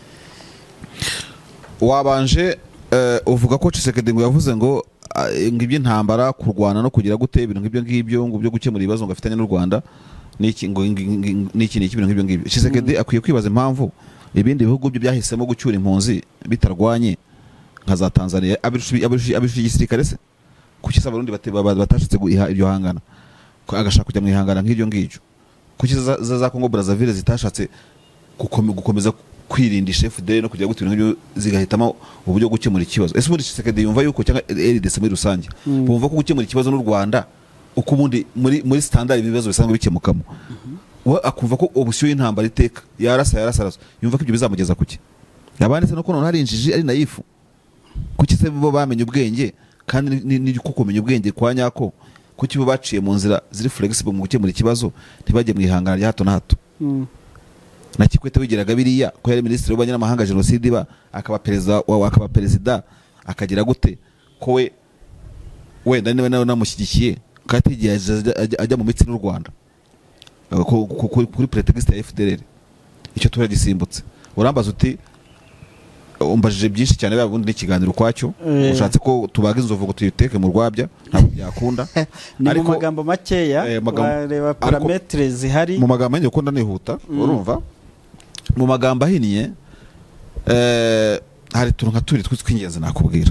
Wabanje uh, uvuga ko Tshisekedi ngo yavuze ngo uh, ngibye ntambara kurwana no kugira gute ibintu ngibyo ngibyo ngo byo gukemura ibibazo ngo afitanye n'u Rwanda niki ngo niki niki ibintu ngibyo ngibyo. Tshisekedi mm. akwiye kwibaza impamvu ibindi bihugu byo byahisemo gucyura impunzi bitarwanye nka za Tanzania abirushi igisirikare se kuki se abarundi batashitse guiha ibyo hangana agashaka kujya mu ihangana nk'iryo ngiryo, kuki za za Congo Brazzaville zitashatse gukomeza kwirinda F D L R no kujya gutura nk'ibyo zigahitamo uburyo gukemura ikibazo. Ese muri Tshisekedi yumva yuko cyangwa R D C muri rusange mm. bumva ko gukemura ikibazo n'u Rwanda uko ubundi muri muri standard ibibazo bisanzwe bikemukamo mm -hmm. we akumva ko obusyo y'intambara iteka yarasa yarasa yumva ko ibyo bizamugeza kuki? Yabanditse no ko none hari injiji ari naifu kuki se bo bamenye ubwenge kandi ni uko kumenya ubwenge kwa nyako kuki bo baciye mu nzira ziri flexible mu gukemura ikibazo ntibajye mu ihangana rya hato na hato mm. na Kikwete wigiraga biriya ko yari minisitiri w'abanyamahanga genocide ba akaba perezida akaba perezida akagira gute ko we wenda niwe nawe namushyigikiye katigiye ajya mu mitsi n'u Rwanda kuri pretext ya F D L R. Icyo turagisimbutse urambaza uti umbajije byinshi cyane babundi n'ikiganiro kwacyo ushatse ko tubaga inzovu ngo tuyiteke mu rwabya ntabwo byakunda. Ni mu magambo makeya bareba parametre zihari, mu magambo njye ko ndanihuta urumva mu magambo ahiniye eh hari tuntu nka turi tw'ingenzi nakubwira.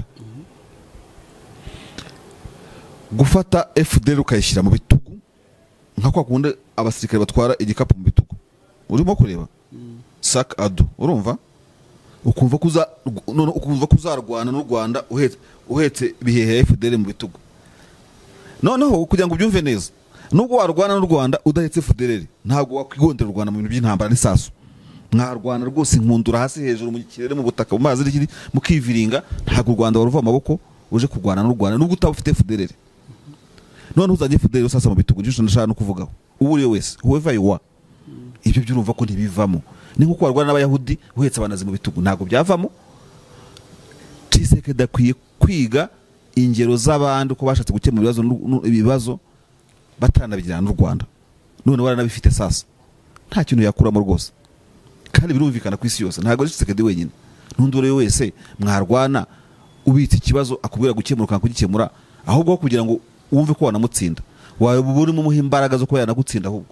Gufata F D L R ukayishyira mu bitugu nka kwa kunde abasirikare batwara igikapu mu bitugu urimo kureba sac ado urumva ukumva kuza none ukumva kuzarwana n'u Rwanda uhetse uhetse bihehe F D L R mu bitugu. Noneho kugira ngo byumve neza nubwo warwana n'u Rwanda udahetse F D L R ntabwo wakwigondera u Rwanda mu bintu by'intambara n'isasu. Mwarwana rwose inkundura hasi hejuru mu kirere mu butaka mu mazi rikiri mu kiviringa ntabwo u Rwanda waruva amaboko uje kurwana n'u Rwanda nubwo utafite F D L R. None uzajye F D L R sasa mu bitugu gisho ndashaka no kuvugaho uburiye wese whoever you are ibyo byurumva ko ntibivamo. Ni nko kwarwana n'abayahudi uhetse abanazi mu bitugu ntabwo byavamo. Tshisekedi akwiye kwiga ingero z'abandi uko bashatse gukemura ibibazo ibibazo batanabigirana n'u Rwanda none waranabifite sasa nta kintu yakuramo rwose kandi birumvikana ku isi yose ntabwo Tshisekedi wenyine n'undure wese mwarwana ubitse ikibazo akubwira gukemura kandi kugikemura ahubwo kugira ngo wumve ko wanamutsinda wawe buri mu muhimbaraga zo ko yanagutsinda ahubwo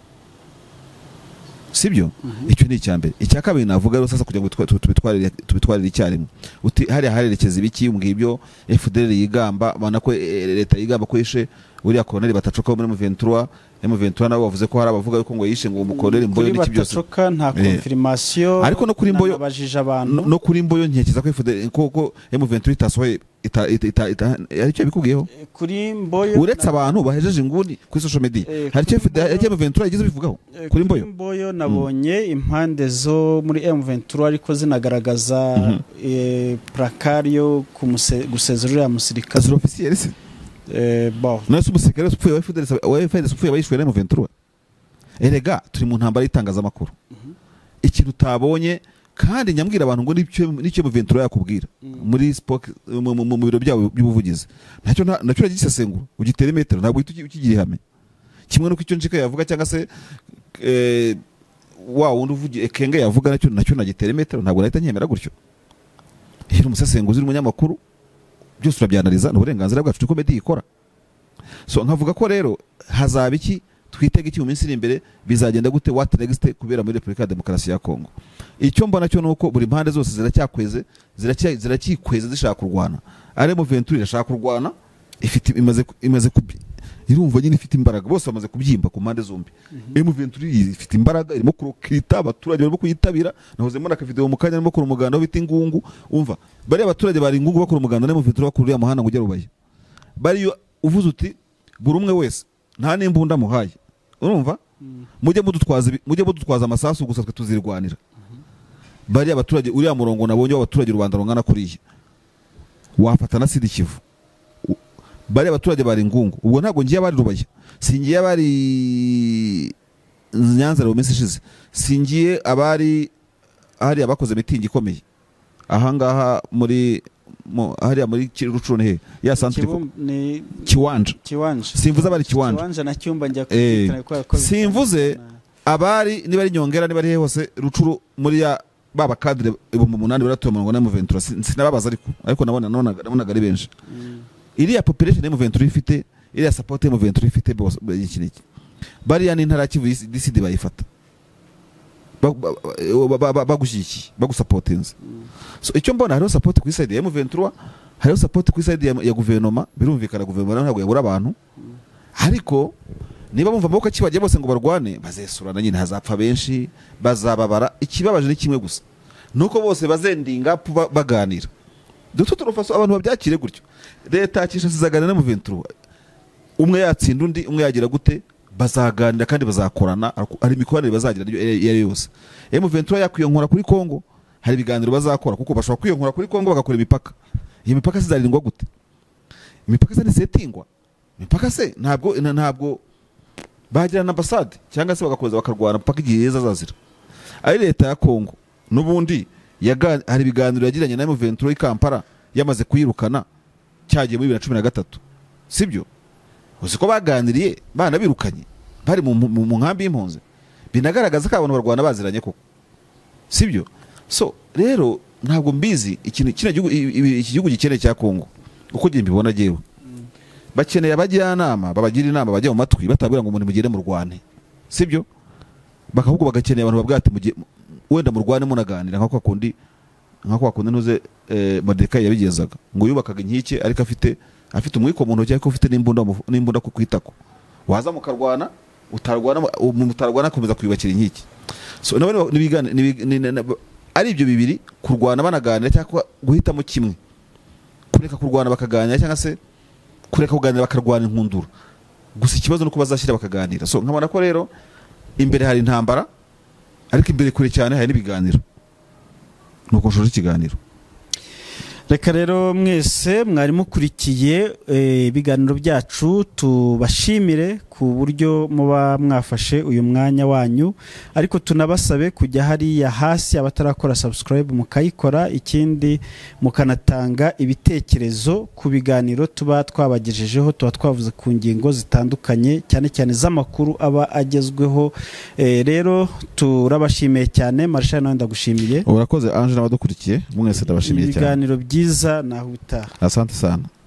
sibyo. Icyo ni icyambere. Icya kabiri navuga rero sasa kugira ngo tubitwarire tubitwarire icyarimwe uti hari harerekeza ibiki ngibyo F D L R yigamba bana ko leta yigamba ko yishe uriya koloneli batacoka muri M vingt-trois M vingt-trois nabo bavuze ko hari abavuga yuko ngo yishe ngo umukoloneli Mboyo n'iki byose batacoka nta confirmation ariko no kuri Mboyo bajije abantu no kuri Mboyo nkekeza ko F D L R ko M vingt-trois itasohoye ita ita ita, ita ari cyo bikugiyeho kuri Mboyo uretse abantu bahejeje inguni kuri social media Eh, hari cyo kuri Mboyo- hari cyo M vingt-trois yagize bivugaho Eh, kuri Mboyo Mboyo nabonye impande zo muri M vingt-trois ariko zinagaragaza Mhm. eh, prakario gusezerera musirikare azro officiel se eh, bon nase umusirikare upfuye wa F D L S wa F D L S upfuye bayishwe na M vingt-trois erega turi mu ntambara y'itangazamakuru ikintu utabonye kandi nyambwira abantu ngo nicyo nicyo M vingt-trois yakubwira muri spok mu mu- mu biro byabo by'ubuvugizi nacyo nta- nacyo yagisesengura ugitera metero ntabwo uhita ukigira ihame kimwe nuko icyo njika yavuga cyangwa se eh, wa wundi uvugiye Ekenge yavuga nacyo nacyo nagitera metero ntabwo nahita nkemera gutyo iyo umusesenguzi uri umunyamakuru byose urabyanaliza n'uburenganzira bwacu niko media ikora so nkavuga ko rero hazaba iki twitega iki mu minsi iri imbere bizagenda gute what next kubera muri Republika ya Demokarasi ya Kongo icyo mbona cyo nuko buri mpande zose ziracyakweze ziracya zirakikweze zishaka kurwana ari mu vingt-trois irashaka kurwana ifite imaze imaze kubi irumva nyine ifite imbaraga bose bamaze kubyimba ku mpande zombi M vingt-trois ifite imbaraga irimo kurokita abaturage barimo kuyitabira nahoze mbona ka video mu kanya arimo kuri umuganda wo bita ingungu umva bari abaturage bari ingungu bakora umuganda na M vingt-trois bakuriye amahana ngujya rubaye bari uvuze uti buri umwe wese nta n'imbunda muhaye urumva mujye mudutwaza ibi- mujye mudutwaza amasasu gusa twe tuzirwanira bari abaturage uriya murongo nabonye w'abaturage rubanda rungana kuriye wafata na Sidi Kivu U- bari abaturage bari ingungu ubwo ntabwo ngiye bari rubaye singiye abari Nyanza mu minsi ishize singiye abari hari abakoze mitingi ikomeye ahangaha muri mu- hariya muri Rucurone he ya centre Kibu- ni Kiwanja Kiwanja simvuze abari Kiwanja Kiwanja na cyumba njya Eh, kwitana kwa ko simvuze abari niba ari Nyongera niba ari hose Rucuru muri ya baba cadre ibihumbi umunani baratuye mu M vingt-trois Sin- sinababaza ariko ariko nabona nabonaga nabonaga ari benshi iriya population M vingt-trois ifite iriya support M vingt-trois ifite bose iki niki bariya ni ntara Kivu D C D bayifata Ba- ba- ba- ba- bagushyigikiye bagusapotinze so icyo mbona hariho support ku side ya M vingt-trois hariho support ku side ya, ya guverinoma birumvikana guverinoma ntabwo yabura abantu ariko niba bumva amaboko akibagiye bose ngo barwane bazesurana nyine hazapfa benshi bazababara ikibabaje ni kimwe gusa nuko bose bazendinga pu- ba- baganira duto turufaso abantu babyakire gutyo leta yakishasizagana na M vingt-trois umwe yatsinda undi umwe yagira gute bazaganira kandi bazakorana ariko hari imikoranire bazagira iyo iyo ari yo yose M vingt-trois yakwiyonkora kuri Kongo hari ibiganiro bazakora kuko bashobora kwiyonkora kuri Kongo bagakora imipaka iyo mipaka sizarindwa gute imipaka se nisetingwa imipaka se ntabwo na- ntabwo bagira na ambassade cyangwa se bagakomeza bakarwana mpaka igihe yeza azazira ari leta ya Kongo n'ubundi yaga- hari ibiganiro yagiranye na M vingt-trois i Kampala yamaze kuyirukana cyagiye muri bibiri na cumi na gatatu sibyo uzi ko baganiriye bana birukanye bari mu, mu, mu nkambi y'impunzi binagaragaza ko abantu barwana baziranye koko sibyo so rero ntabwo mbizi ikintu kino gihugu i- i- iki gihugu gikeneye cya Kongo uko ngiye mbibona jewe bakeneye abajyanama babagira inama bajya mu matwi batabwira ngo umuntu mugire mu Rwanda sibyo bakahubwo bagakeneye abantu babwate mugiye wenda mu Rwanda munaganira nka kwa kundi nka kwa kundi nuze eh, Mordekai yabigezaga ngo yubakaga inkike ariko afite afite umwiko mu ntoki ariko ufite n'imbunda mu- n'imbunda ku kwitako waza mukarwana utarwana mutarwana komeza kwibakira inkike so nabone nibigana nibi- ni- ni- ni- ari ibyo bibiri kurwana banaganira cyangwa guhitamo kimwe kureka kurwana bakaganira cyangwa se kureka kuganira bakarwana inkundura gusa ikibazo nuko bazashyira bakaganira so nkabona ko rero imbere hari intambara ariko imbere kure cyane hari n'ibiganiro nuko nshoje ikiganiro reka rero mwese mwari mukurikiye eh, ibiganiro byacu tubashimire ku buryo muba mwafashe uyu mwanya wanyu ariko tunabasabe kujya hariya hasi abatarakora subscribe mukayikora ikindi mukanatanga ibitekerezo ku biganiro tuba twabagejejeho tuba twavuze ku ngingo zitandukanye cyane cyane z'amakuru aba agezweho eh, rero turabashimiye cyane Marshal nawe ndagushimiye urakoze Ange n'abadukurikiye mwese ndabashimiye cyane ibiganiro byiza naho utaha asante sana